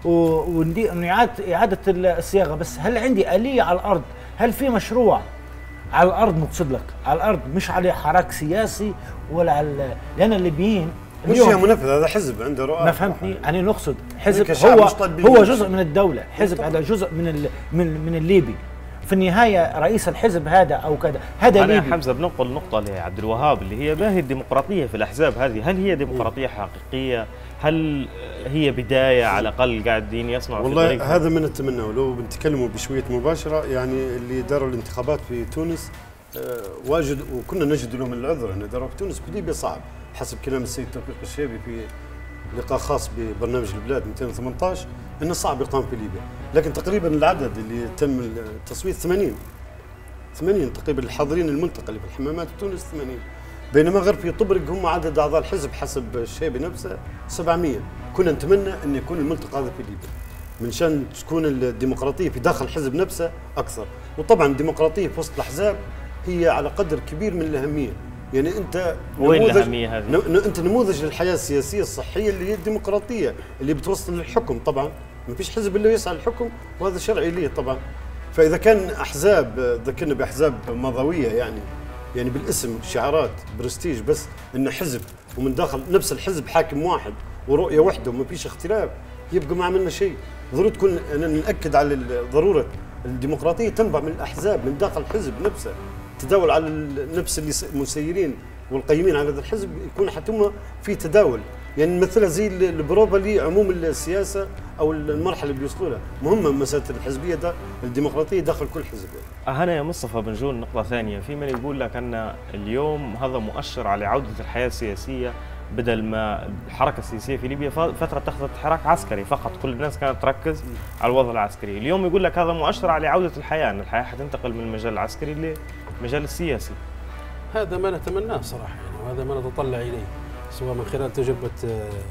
إعادة الصياغة، بس هل عندي آلية على الأرض؟ هل في مشروع على الأرض نقصد لك على الأرض، مش على حراك سياسي ولا على، لأن الليبيين مش هي منفذ، هذا حزب عنده رؤى. ما فهمتني؟ يعني نقصد حزب هو جزء من الدولة، حزب هذا جزء من الليبي. في النهاية رئيس الحزب هذا أو كذا هذا ليبي. أنا حمزة بنقل نقطة لعبد الوهاب اللي هي ما هي الديمقراطية في الأحزاب هذه؟ هل هي ديمقراطية حقيقية؟ هل هي بداية على الأقل قاعدين يصنعوا والله في هذا ما نتمناه. ولو بنتكلموا بشوية مباشرة، يعني اللي داروا الانتخابات في تونس واجد وكنا نجد لهم العذر، هنا داروا في تونس في ليبيا صعب، حسب كلام السيد توفيق الشعيبي في لقاء خاص ببرنامج البلاد 218 انه صعب يقام في ليبيا، لكن تقريبا العدد اللي تم التصويت 80 تقريبا الحاضرين الملتقى اللي في الحمامات في تونس 80، بينما غير في طبرق هم عدد اعضاء الحزب حسب الشعيبي نفسه 700. كنا نتمنى ان يكون الملتقى هذا في ليبيا من شان تكون الديمقراطيه في داخل الحزب نفسه اكثر، وطبعا الديمقراطيه في وسط الاحزاب هي على قدر كبير من الاهميه. يعني انت وين الاهميه هذه؟ انت نموذج للحياه السياسيه الصحيه اللي هي الديمقراطيه اللي بتوصل للحكم، طبعا ما فيش حزب الا يسعى للحكم وهذا شرعي ليه طبعا. فاذا كان احزاب ذكرنا باحزاب ماضويه يعني بالاسم شعارات برستيج، بس انه حزب ومن داخل نفس الحزب حاكم واحد ورؤيه واحده وما فيش اختلاف، يبقى ما عملنا شيء. ضروري تكون أنا ناكد على ضروره الديمقراطيه تنبع من الاحزاب من داخل الحزب نفسه، تداول على نفس المسيرين والقيمين على هذا الحزب يكون حتى في تداول، يعني نمثلها زي البروفا لعموم السياسه او المرحله اللي بيوصلوا لها. مهمه مساله الحزبيه الديمقراطيه داخل كل حزب. هنا يا مصطفى بنجول نقطه ثانيه، في من يقول لك ان اليوم هذا مؤشر على عوده الحياه السياسيه، بدل ما الحركه السياسيه في ليبيا فتره اتخذت حراك عسكري فقط، كل الناس كانت تركز على الوضع العسكري، اليوم يقول لك هذا مؤشر على عوده الحياه، ان الحياه حتنتقل من المجال العسكري للمجال السياسي. هذا ما نتمناه صراحه يعني، وهذا ما نتطلع اليه، سواء من خلال تجربه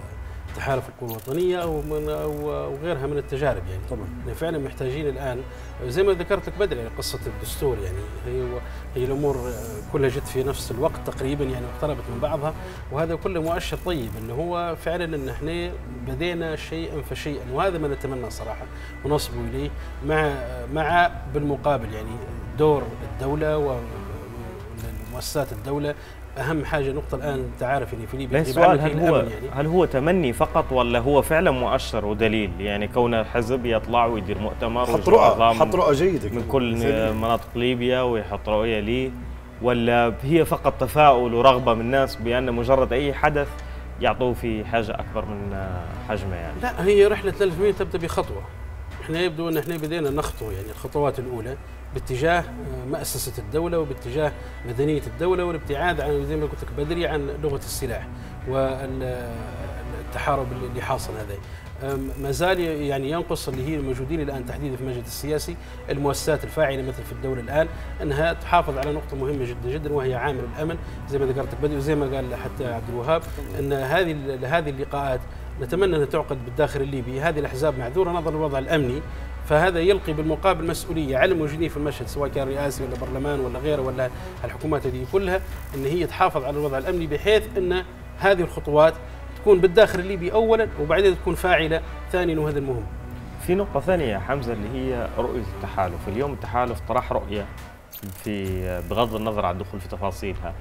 تحالف القوى الوطنيه او غيرها من التجارب يعني. طبعا فعلا محتاجين الان زي ما ذكرت لك بدري يعني قصه الدستور يعني هي الامور كلها جت في نفس الوقت تقريبا يعني اقتربت من بعضها، وهذا كله مؤشر طيب انه هو فعلا ان احنا بدينا شيئا فشيئا، وهذا ما نتمنى صراحه ونصبوا اليه مع بالمقابل يعني دور الدوله ومؤسسات الدوله. اهم حاجه نقطه الان انت عارف يعني في ليبيا السؤال هل هو تمني فقط ولا هو فعلا مؤشر ودليل؟ يعني كون الحزب يطلع ويدير مؤتمر حط رؤى جيده من كل مناطق ليبيا ويحط رؤيه ليه، ولا هي فقط تفاؤل ورغبه من الناس بان مجرد اي حدث يعطوه في حاجه اكبر من حجمه يعني؟ لا، هي رحله 300 تبدا بخطوه. احنا يبدو ان احنا بدينا نخطو يعني الخطوات الاولى باتجاه مؤسسه الدوله وباتجاه مدنيه الدوله والابتعاد عن زي ما قلت لك بدري عن لغه السلاح والتحارب اللي حاصل هذا. ما زال يعني ينقص اللي هي الموجودين الان تحديدا في المجلس السياسي المؤسسات الفاعله مثل في الدوله الان انها تحافظ على نقطه مهمه جدا جدا وهي عامل الامن زي ما ذكرت بدري وزي ما قال حتى عبد الوهاب ان هذه اللقاءات نتمنى انها تعقد بالداخل الليبي. هذه الاحزاب معذوره نظرا للوضع الامني، فهذا يلقي بالمقابل مسؤوليه على الموجودين في المشهد سواء كان رئاسي ولا برلمان ولا غيره ولا الحكومات هذه كلها ان هي تحافظ على الوضع الامني بحيث ان هذه الخطوات تكون بالداخل الليبي اولا وبعدين تكون فاعله ثانيا، وهذا المهم. في نقطه ثانيه يا حمزه اللي هي رؤيه التحالف. اليوم التحالف طرح رؤيه بغض النظر عن الدخول في تفاصيلها،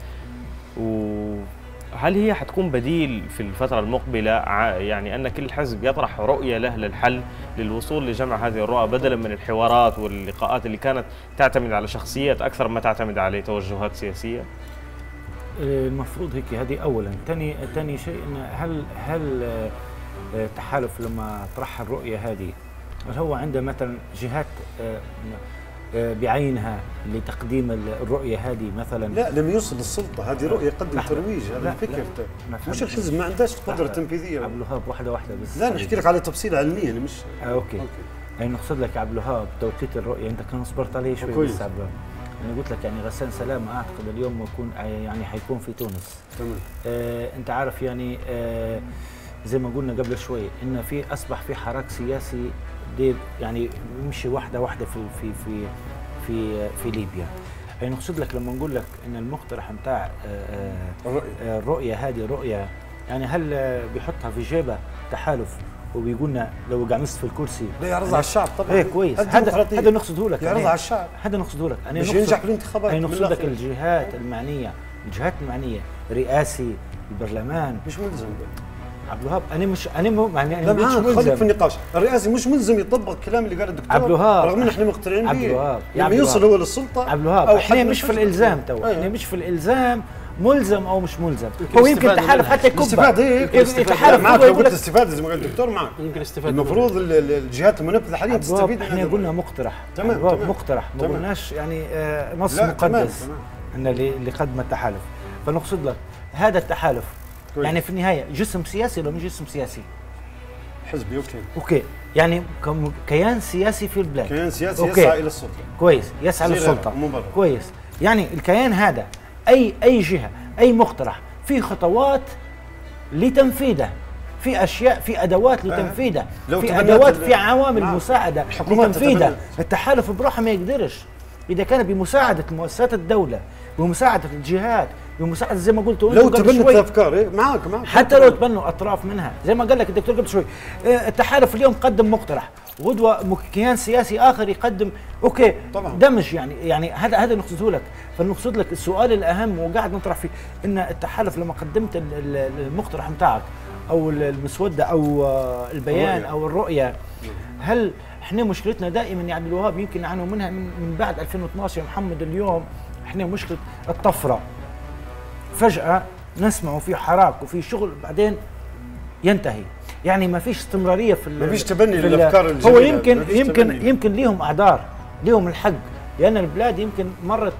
وهل هي حتكون بديل في الفترة المقبلة يعني أن كل حزب يطرح رؤية له للحل للوصول لجمع هذه الرؤى بدلا من الحوارات واللقاءات اللي كانت تعتمد على شخصيات أكثر ما تعتمد على توجهات سياسية؟ المفروض هيك. هذه أولا. ثاني شيء إن هل التحالف لما طرح الرؤية هذه هل هو عنده مثلا جهات بعينها لتقديم الرؤية هذه مثلا؟ لا، لم يوصل للسلطة. هذه رؤية يقدم ترويج. هذا فكرته. مش الحزب ما عندهاش قدرة تنفيذية. عبد الوهاب واحدة بس. لا، نحكي لك على تفصيلة علمية مش اوكي. يعني نقصد لك عبد الوهاب توقيت الرؤية انت كان صبرت عليه شوي بس عبد الوهاب. انا قلت لك يعني غسان سلامة اعتقد اليوم يكون يعني حيكون في تونس. تمام. انت عارف يعني زي ما قلنا قبل شوي ان اصبح في حراك سياسي يعني يمشي واحدة في في في في في ليبيا. يعني نقصد لك لما نقول لك ان المقترح نتاع الرؤية هذه رؤية يعني هل بيحطها في جيبه تحالف وبيقولنا لو قعدت في الكرسي لا يعرضها على الشعب طبعا. ايه كويس. هذا نقصده لك. يعرضها على الشعب. هذا نقصده لك. انا ينجح في الانتخابات. انا نقصد لك الجهات المعنية رئاسي البرلمان مش ملزم. عبد الوهاب انا مش ملزم في النقاش. الرئاسي مش ملزم يطبق الكلام اللي قاله الدكتور عبد الوهاب رغم ان احنا مقتنعين به. عبد الوهاب لما يوصل هو للسلطه عبد الوهاب احنا مش في الالزام تو. احنا مش في الالزام ملزم او مش ملزم. هو يمكن تحالف حتى يكبر استفاده معك. لو قلت استفاده زي ما قال الدكتور معك يمكن استفاده. المفروض الجهات المنفذه حاليا تستفيد. احنا قلنا مقترح. تمام. مقترح ما قلناش يعني نص مقدس ان اللي قدم التحالف. فنقصد لك هذا التحالف يعني في النهايه جسم سياسي ولا مش جسم سياسي؟ حزبي. اوكي يعني كيان سياسي في البلاد. كيان سياسي يسعى الى السلطه. كويس. يسعى للسلطه. كويس. يعني الكيان هذا اي جهه اي مقترح في خطوات لتنفيذه، في اشياء، في ادوات لتنفيذه، في ادوات، في عوامل مساعده لتنفيذه. التحالف بروحه ما يقدرش اذا كان بمساعده مؤسسات الدوله بمساعده الجهات بمساعده زي ما قلت لو تبنت الافكار معك حتى لو تبنوا اطراف منها زي ما قال لك الدكتور قبل شوي. التحالف اليوم قدم مقترح غدوه كيان سياسي اخر يقدم اوكي طبعا. دمج يعني هذا نقصده لك. فنقصد لك السؤال الاهم وقاعد نطرح فيه ان التحالف لما قدمت المقترح نتاعك او المسوده او البيان او الرؤيه هل احنا مشكلتنا دائما يا عبد الوهاب يمكن نعانوا منها من بعد 2012 يا محمد. اليوم احنا مشكله الطفره فجاه نسمع في حراك وفي شغل بعدين ينتهي. يعني ما فيش استمراريه ما فيش تبني للافكار الجديده. هو يمكن ليهم اعذار ليهم الحق لان البلاد يمكن مرت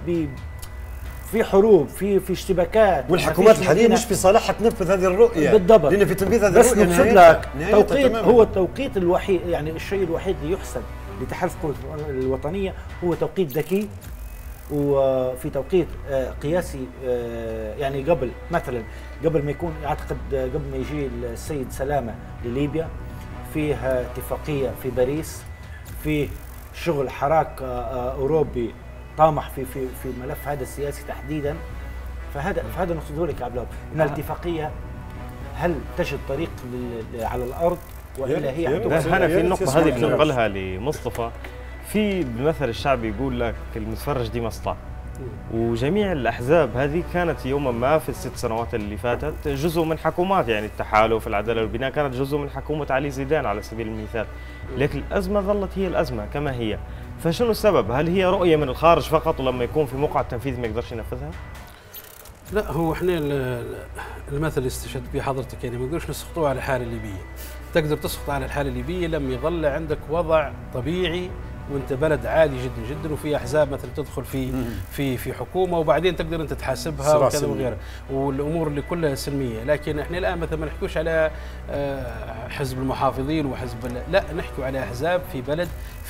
في حروب في اشتباكات والحكومات الحاليه مش في صالحها تنفذ هذه الرؤيه بالضبط. لان في تنفيذ هذه الرؤيه بس لك توقيت هو التوقيت الوحيد يعني الشيء الوحيد اللي يحسب لتحالف القوى الوطنيه هو توقيت ذكي وفي توقيت قياسي، يعني قبل مثلا قبل ما يكون اعتقد قبل ما يجي السيد سلامه لليبيا فيها اتفاقيه في باريس، فيه شغل حراك اوروبي طامح في الملف هذا السياسي تحديدا. فهذا نقصده لك يا عبد الوهاب، ان الاتفاقيه هل تجد طريق على الارض والا هي هنا في النقطه هذه بننقلها لمصطفى. في المثل الشعبي يقول لك المتفرج دي مسطع، وجميع الأحزاب هذه كانت يوما ما في ال6 سنوات اللي فاتت جزء من حكومات، يعني التحالف، العدالة والبناء كانت جزء من حكومة علي زيدان على سبيل المثال، لكن الأزمة ظلت هي الأزمة كما هي. فشنو السبب؟ هل هي رؤية من الخارج فقط ولما يكون في موقع التنفيذ ما يقدرش ينفذها؟ لا، هو احنا المثل اللي استشهدت به حضرتك يعني ما نقدرش نسقطوه على الحالة الليبية. تقدر تسقط على الحالة الليبية لما يظل عندك وضع طبيعي وانت بلد عادي جدا جدا وفي احزاب مثلا تدخل في حكومه وبعدين تقدر انت تحاسبها وكذا وغيره، والامور اللي كلها سلميه. لكن احنا الان مثلا ما نحكوش على حزب المحافظين وحزب لا، نحكوا على احزاب في بلد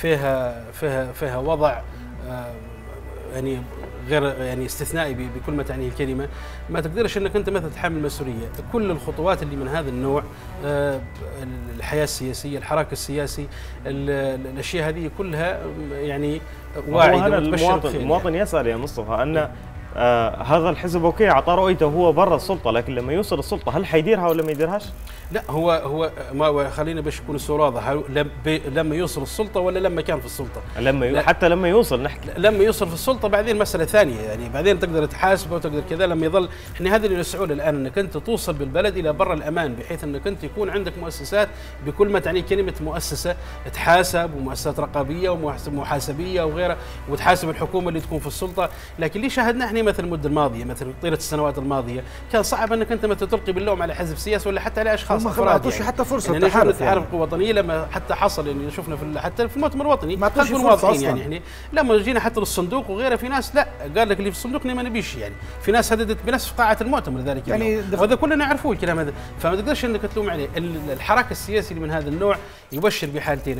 فيها وضع يعني غير يعني استثنائي بكل ما تعنيه الكلمه. ما تقدرش انك انت مثلا تحمل مسؤوليه. كل الخطوات اللي من هذا النوع، الحياه السياسيه، الحراك السياسي، الاشياء هذه كلها يعني واعده وتبشر. المواطن يسال يا مصطفى ان هذا الحزب اوكي اعطى رؤيته هو برا السلطه، لكن لما يوصل السلطه هل حيديرها ولا ما يديرهاش؟ لا، هو ما خلينا باش يكون الصوره واضحه، لما يوصل السلطه ولا لما كان في السلطه؟ حتى لما يوصل نحكي لما يوصل في السلطه بعدين مساله ثانيه، يعني بعدين تقدر تحاسبه وتقدر كذا. لما يظل احنا هذا اللي نسعوا له الان، انك انت توصل بالبلد الى بر الامان، بحيث انك انت يكون عندك مؤسسات بكل ما تعنيه كلمه مؤسسه تحاسب، ومؤسسات رقابيه ومحاسبيه وغيرها، وتحاسب الحكومه اللي تكون في السلطه. لكن اللي شاهدنا احنا مثل المده الماضيه، مثل طيله السنوات الماضيه، كان صعب انك انت مثل تلقي باللوم على حزب سياسي ولا حتى على اشخاص ما اعطوش يعني حتى فرصه يعني تحالف القوى الوطنيه. لما حتى حصل يعني شفنا حتى في المؤتمر الوطني ما اعطوش فرصه اصلا. يعني احنا لما جينا حتى للصندوق وغيره، في ناس لا قال لك اللي في الصندوق ما نبيش، يعني في ناس هددت بنفس قاعه المؤتمر ذلك يعني، وهذا كلنا نعرفوه الكلام هذا. فما تقدرش انك تلوم عليه. الحراك السياسي اللي من هذا النوع يبشر بحالتين،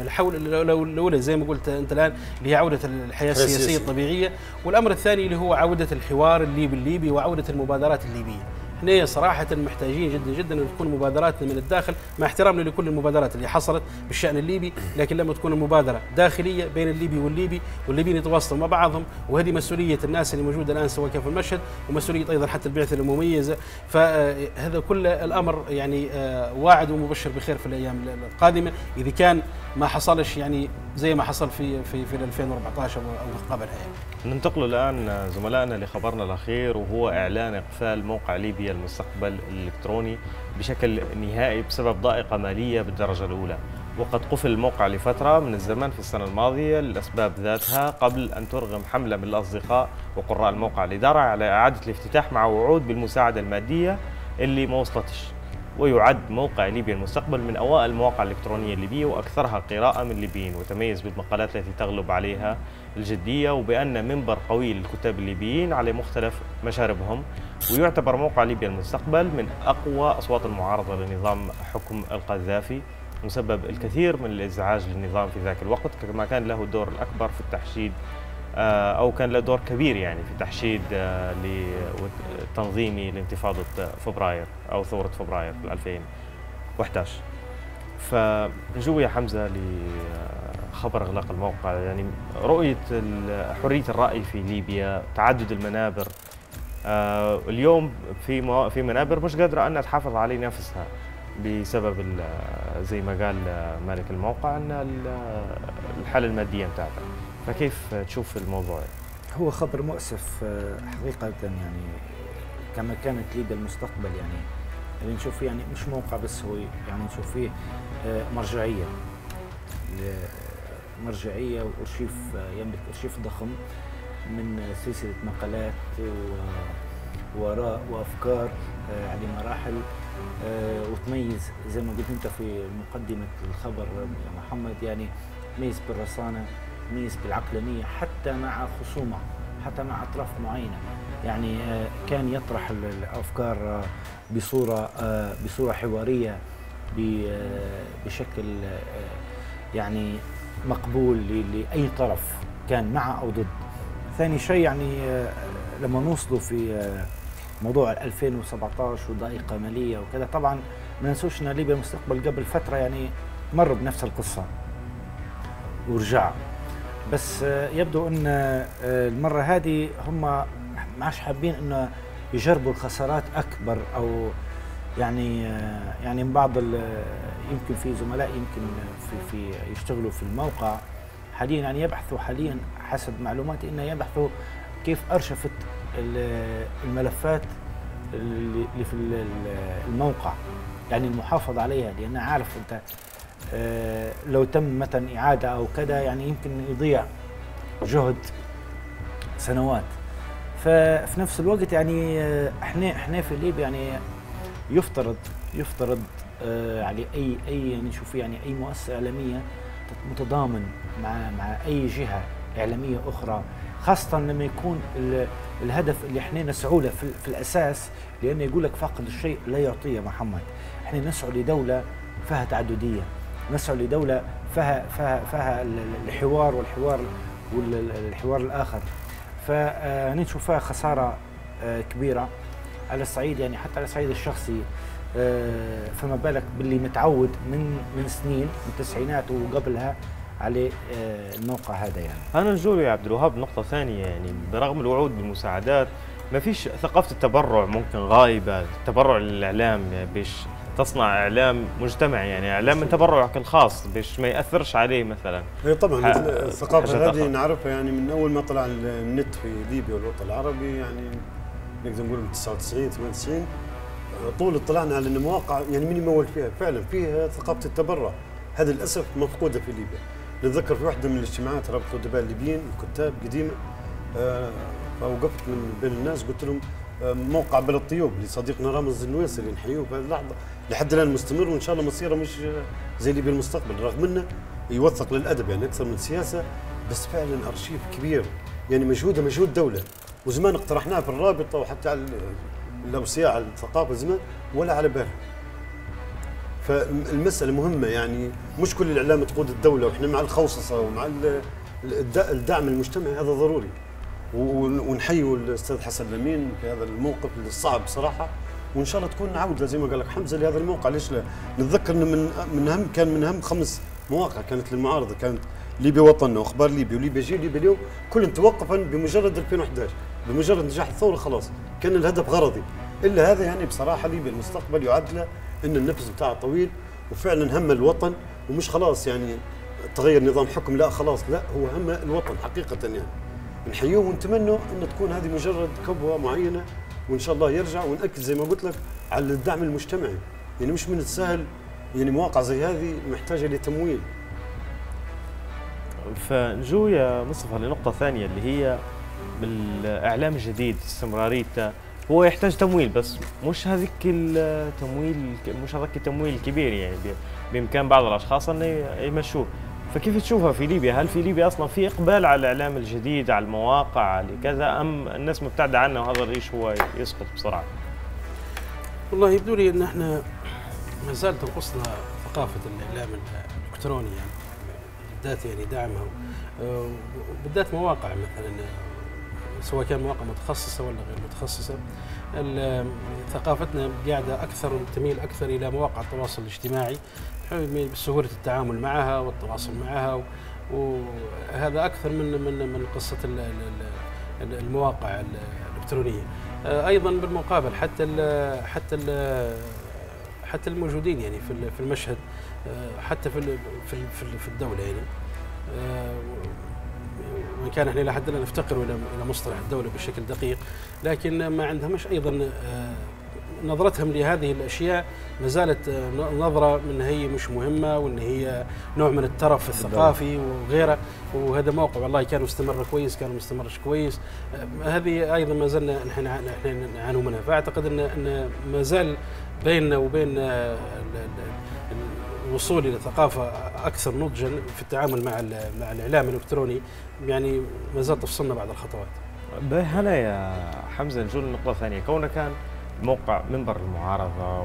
الاولى زي ما قلت انت الان اللي هي عوده الحياه السياسيه الطبيعيه، والامر الثاني اللي هو عوده الحوار الليبي وعوده المبادرات الليبيه. احنا صراحة محتاجين جدا جدا أن تكون مبادراتنا من الداخل، مع احترامنا لكل المبادرات اللي حصلت بالشأن الليبي، لكن لما تكون المبادرة داخلية بين الليبي والليبيين يتواصلوا مع بعضهم، وهذه مسؤولية الناس اللي موجودة الآن سواء كان في المشهد، ومسؤولية أيضا حتى البعثة المميزة. فهذا كل الأمر يعني واعد ومبشر بخير في الأيام القادمة، إذا كان ما حصلش يعني زي ما حصل في 2014 أو قبلها يعني. ننتقل الآن زملائنا لخبرنا الأخير، وهو إعلان إقفال موقع ليبيا المستقبل الإلكتروني بشكل نهائي بسبب ضائقة مالية بالدرجة الأولى. وقد قفل الموقع لفترة من الزمن في السنة الماضية للأسباب ذاتها، قبل أن ترغم حملة من الأصدقاء وقراء الموقع الإدارة على إعادة الافتتاح مع وعود بالمساعدة المادية اللي ما وصلتش. ويعد موقع ليبيا المستقبل من أوائل المواقع الإلكترونية الليبية وأكثرها قراءة من الليبيين، وتميز بالمقالات التي تغلب عليها الجدية، وبأن منبر قوي للكتاب الليبيين على مختلف مشاربهم. ويعتبر موقع ليبيا المستقبل من أقوى أصوات المعارضة لنظام حكم القذافي، مسبب الكثير من الإزعاج للنظام في ذاك الوقت، كما كان له الدور الأكبر في التحشيد أو كان له دور كبير يعني في التحشيد لتنظيمي لانتفاضة فبراير أو ثورة فبراير في 2011. فنجو يا حمزة لخبر إغلاق الموقع، يعني رؤية حرية الرأي في ليبيا، تعدد المنابر. اليوم في منابر مش قادرة أن تحافظ على نفسها بسبب زي ما قال مالك الموقع أن الحالة المادية بتاعتها. فكيف تشوف الموضوع؟ هو خبر مؤسف حقيقة، يعني كما كانت ليبيا المستقبل يعني اللي نشوف فيه يعني مش موقع بس، هو يعني نشوف فيه مرجعية وأرشيف، يملك أرشيف ضخم من سلسلة مقالات وآراء وأفكار على مراحل، وتميز زي ما قلت أنت في مقدمة الخبر يا محمد، يعني تميز بالرصانة، تميز بالعقلانية، حتى مع خصومة، حتى مع أطراف معينة. يعني كان يطرح الأفكار بصورة حوارية بشكل يعني مقبول لأي طرف كان مع أو ضد ثاني شيء يعني لما نوصلوا في موضوع 2017 وضائقة مالية وكذا، طبعا ما ننسوش ان ليبيا المستقبل قبل فترة يعني مر بنفس القصة ورجع، بس يبدو ان المرة هذه هم ما عادش حابين انه يجربوا الخسارات اكبر، او يعني بعض يمكن في زملاء يمكن في يشتغلوا في الموقع حاليا، يعني يبحثوا حاليا حسب معلوماتي انه يبحثوا كيف ارشفت الملفات اللي في الموقع، يعني المحافظة عليها، لأن عارف أنت لو تم مثلا إعادة أو كذا يعني يمكن يضيع جهد سنوات. ففي نفس الوقت يعني احنا في ليبيا يعني يفترض يعني اي يعني شوف يعني اي مؤسسة إعلامية متضامن مع اي جهة إعلامية أخرى، خاصة لما يكون الهدف اللي احنا نسعوا له في الأساس، لأنه يقول لك فاقد الشيء لا يعطيه يا محمد. احنا نسعوا لدولة فيها تعددية، نسعوا لدولة فيها الحوار والحوار الآخر، فنشوف فيها خسارة كبيرة على الصعيد يعني حتى على الصعيد الشخصي، فما بالك باللي متعود من سنين من التسعينات وقبلها على الموقع هذا. يعني أنا نجول يا عبد الوهاب نقطة ثانية، يعني برغم الوعود بالمساعدات ما فيش ثقافة التبرع، ممكن غايبة. التبرع للإعلام باش تصنع إعلام مجتمعي، يعني إعلام من تبرعك الخاص باش ما يأثرش عليه مثلا. هي طبعا الثقافة هذه نعرفها يعني من أول ما طلع النت في ليبيا والوطن العربي، يعني نقدر نقول من 99 98 طول اطلعنا على أن مواقع يعني من يمول فيها فعلا فيها ثقافة التبرع، هذا للأسف مفقودة في ليبيا. نتذكر في واحدة من الاجتماعات رابطة الأدباء الليبيين الكتاب قديمة، فوقفت من بين الناس قلت لهم موقع بلد طيوب لصديقنا رامز النويسي اللي نحيوه في هذه اللحظة لحد الآن مستمر، وإن شاء الله مصيره مش زي ليبيا المستقبل، رغم أنه يوثق للأدب يعني أكثر من السياسة، بس فعلا أرشيف كبير يعني مجهود دولة، وزمان اقترحناه في الرابطة وحتى على الأوصياء على الثقافة زمان ولا على بالها. فالمسألة مهمة، يعني مش كل الإعلام تقود الدولة، وإحنا مع الخوصصة ومع الدعم المجتمعي هذا ضروري. ونحيوا الأستاذ حسن لمين في هذا الموقف الصعب صراحة، وإن شاء الله تكون عودة زي ما قال لك حمزة لهذا الموقع. ليش لا؟ نتذكر إن من أهم 5 مواقع كانت للمعارضة، كانت ليبيا وطننا وأخبار ليبيا وليبيا جيل ليبيا اليوم، كلهم توقفا بمجرد 2011 بمجرد نجاح الثورة خلاص كان الهدف غرضي. إلا هذا يعني بصراحة ليبيا المستقبل يعد له ان النفس بتاعه طويل وفعلا هم الوطن، ومش خلاص يعني تغير نظام حكم، لا خلاص، لا هو هم الوطن حقيقة. يعني نحيوه ونتمنى ان تكون هذه مجرد كبوة معينة، وان شاء الله يرجع. ونأكد زي ما قلت لك على الدعم المجتمعي، يعني مش من السهل يعني مواقع زي هذه محتاجة لتمويل. فنجو يا مصطفى لنقطة ثانية اللي هي بالإعلام الجديد استمراريته، هو يحتاج تمويل، بس مش هذاك التمويل الكبير، يعني بإمكان بعض الأشخاص أن يمشوه. فكيف تشوفها في ليبيا؟ هل في ليبيا أصلا في إقبال على الإعلام الجديد، على المواقع، على كذا، أم الناس مبتعدة عنه وهذا الشيء هو يسقط بسرعة؟ والله يبدو لي أن احنا ما زال تنقصنا ثقافة الإعلام الإلكتروني، يعني بالذات يعني دعمها، بالذات مواقع مثلا سواء كان مواقع متخصصة ولا غير متخصصة. ثقافتنا قاعدة تميل أكثر إلى مواقع التواصل الاجتماعي بسهولة التعامل معها والتواصل معها، وهذا أكثر من قصة المواقع الإلكترونية. أيضا بالمقابل حتى الموجودين يعني في المشهد، حتى في الدولة، يعني وإن كان احنا إلى حد الآن نفتقر إلى مصطلح الدولة بشكل دقيق، لكن ما عندهمش أيضا نظرتهم لهذه الأشياء ما زالت نظرة من هي مش مهمة، وإن هي نوع من الترف الثقافي وغيره. وهذا موقع والله كان مستمر كويس، كان مستمرش كويس، هذه أيضا ما زلنا نحن نعاني منها. فأعتقد أن ما زال بيننا وبين الوصول إلى ثقافة أكثر نضجا في التعامل مع الإعلام الإلكتروني، يعني ما زال تفصلنا بعض الخطوات. هلا يا حمزة نجول النقطة الثانية، كونه كان موقع منبر المعارضة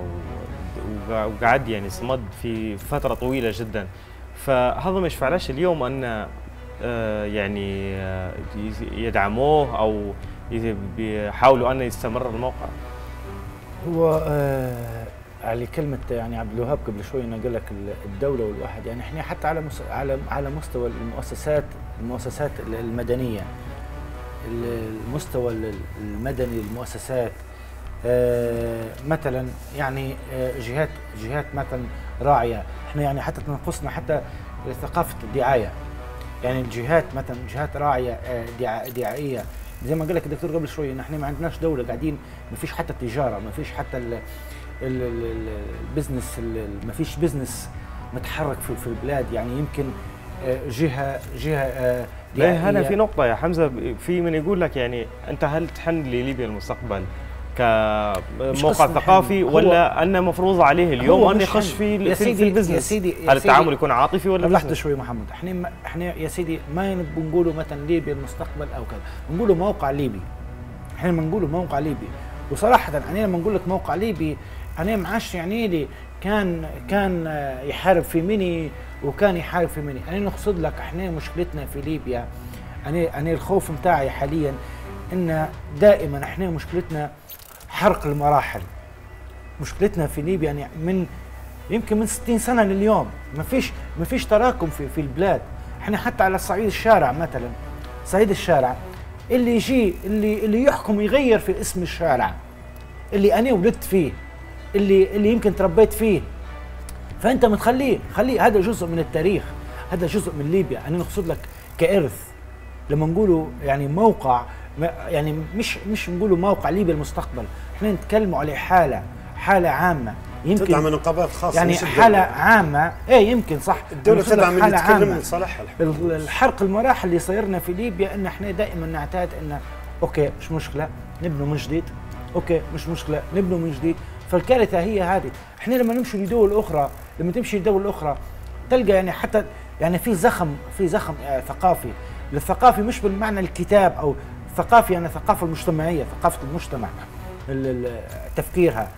وقعد يعني صمد في فترة طويلة جدا، فهذا ما يشفعلاش اليوم أن يعني يدعموه او بيحاولوا ان يستمر الموقع؟ هو على كلمة يعني عبد الوهاب قبل شوي انه قال لك الدولة والواحد، يعني احنا حتى على مستوى المؤسسات المدنية، المستوى المدني للمؤسسات، مثلا يعني جهات مثلا راعية، احنا يعني حتى تنقصنا حتى ثقافة الدعاية، يعني الجهات مثلا جهات راعية دعائية، زي ما قال لك الدكتور قبل شوي ان احنا ما عندناش دولة، قاعدين ما فيش حتى التجارة، ما فيش حتى البزنس، ما فيش بزنس متحرك في البلاد، يعني يمكن جهة دعائية. هنا في نقطة يا حمزة، في من يقول لك يعني انت هل تحن لليبيا المستقبل كموقع ثقافي ولا أنه مفروض عليه اليوم أن يخش في البزنس؟ هل التعامل يكون عاطفي ولا لحظة شوي محمد، احنا يا سيدي ما بنقولوا مثلا ليبيا المستقبل او كذا، بنقولوا موقع ليبي، احنا بنقولوا موقع ليبي. وصراحة انا لما نقول لك موقع ليبي انا ما عادش يعني لي كان يحارب في مني وكان يحارب في مني، انا نقصد لك احنا مشكلتنا في ليبيا، انا الخوف متاعي حاليا ان دائما احنا مشكلتنا حرق المراحل. مشكلتنا في ليبيا يعني يمكن من 60 سنة لليوم ما فيش تراكم في البلاد. احنا حتى على صعيد الشارع مثلا، صعيد الشارع اللي يجي اللي يحكم يغير في اسم الشارع اللي انا ولدت فيه، اللي يمكن تربيت فيه، فانت متخليه هذا جزء من التاريخ، هذا جزء من ليبيا. انا نقصد لك كإرث. لما نقولوا يعني موقع، يعني مش نقولوا موقع ليبيا المستقبل، احنا نتكلموا على حالة عامة، يمكن تدعم نقابات خاصة، يعني حالة عامة. يمكن صح، الدولة تدعم اللي تتكلم لصالحها. الحرق المراحل اللي صايرنا في ليبيا ان احنا دائما نعتاد ان اوكي مش مشكلة نبنوا من جديد، اوكي مش مشكلة نبنوا من جديد. فالكارثة هي هذه. احنا لما نمشي لدول اخرى، لما تمشي لدول اخرى تلقى يعني حتى يعني في زخم ثقافي. الثقافي مش بالمعنى الكتاب او ثقافي، يعني الثقافة المجتمعية، ثقافة المجتمع، تفكيرها،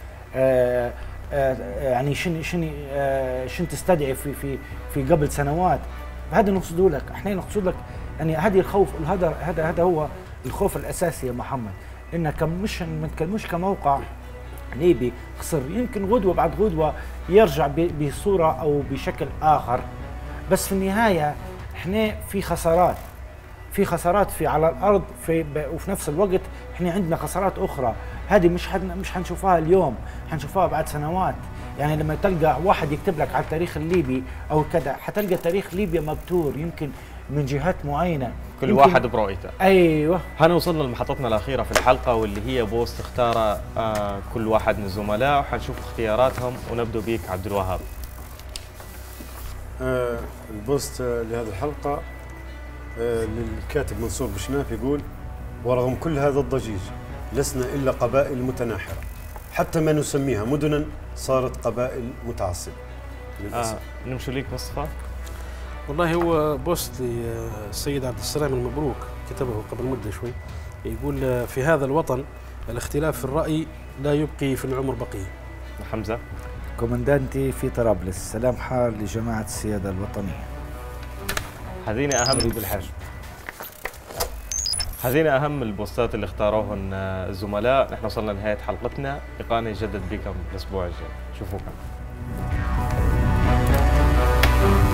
يعني شن تستدعي في قبل سنوات. هذا نقصد لك، احنا نقصد لك يعني هذه الخوف، هذا هو الخوف الاساسي يا محمد، انك مش ما نتكلموش كموقع ليبي خسر، يمكن غدوه بعد غدوه يرجع بصوره او بشكل اخر، بس في النهايه احنا في خسارات في على الارض، وفي نفس الوقت احنا عندنا خسارات اخرى. هذه مش حنشوفها اليوم، حنشوفها بعد سنوات. يعني لما تلقى واحد يكتب لك على التاريخ الليبي او كذا، حتلقى تاريخ ليبيا مبتور يمكن من جهات معينه، كل واحد برؤيته. ايوه. هنا وصلنا لمحطتنا الاخيره في الحلقه، واللي هي بوست اختاره كل واحد من الزملاء، وحنشوف اختياراتهم. ونبدأ بيك عبد الوهاب. البوست لهذه الحلقه للكاتب منصور بشناف، يقول: ورغم كل هذا الضجيج لسنا إلا قبائل متناحرة، حتى ما نسميها مدنا صارت قبائل متعصبة للأسف. نمشي ليك مصطفى. والله هو بوست للسيد عبد السلام المبروك، كتبه قبل مدة شوي، يقول: في هذا الوطن الاختلاف في الرأي لا يبقي في العمر بقية. حمزة. كومندانتي في طرابلس، سلام حار لجماعة السيادة الوطنية. هذين أهم البوستات اللي اختاروهن الزملاء. نحن وصلنا لنهاية حلقتنا، لقانا يجدد بكم الأسبوع الجاي، شوفوكم.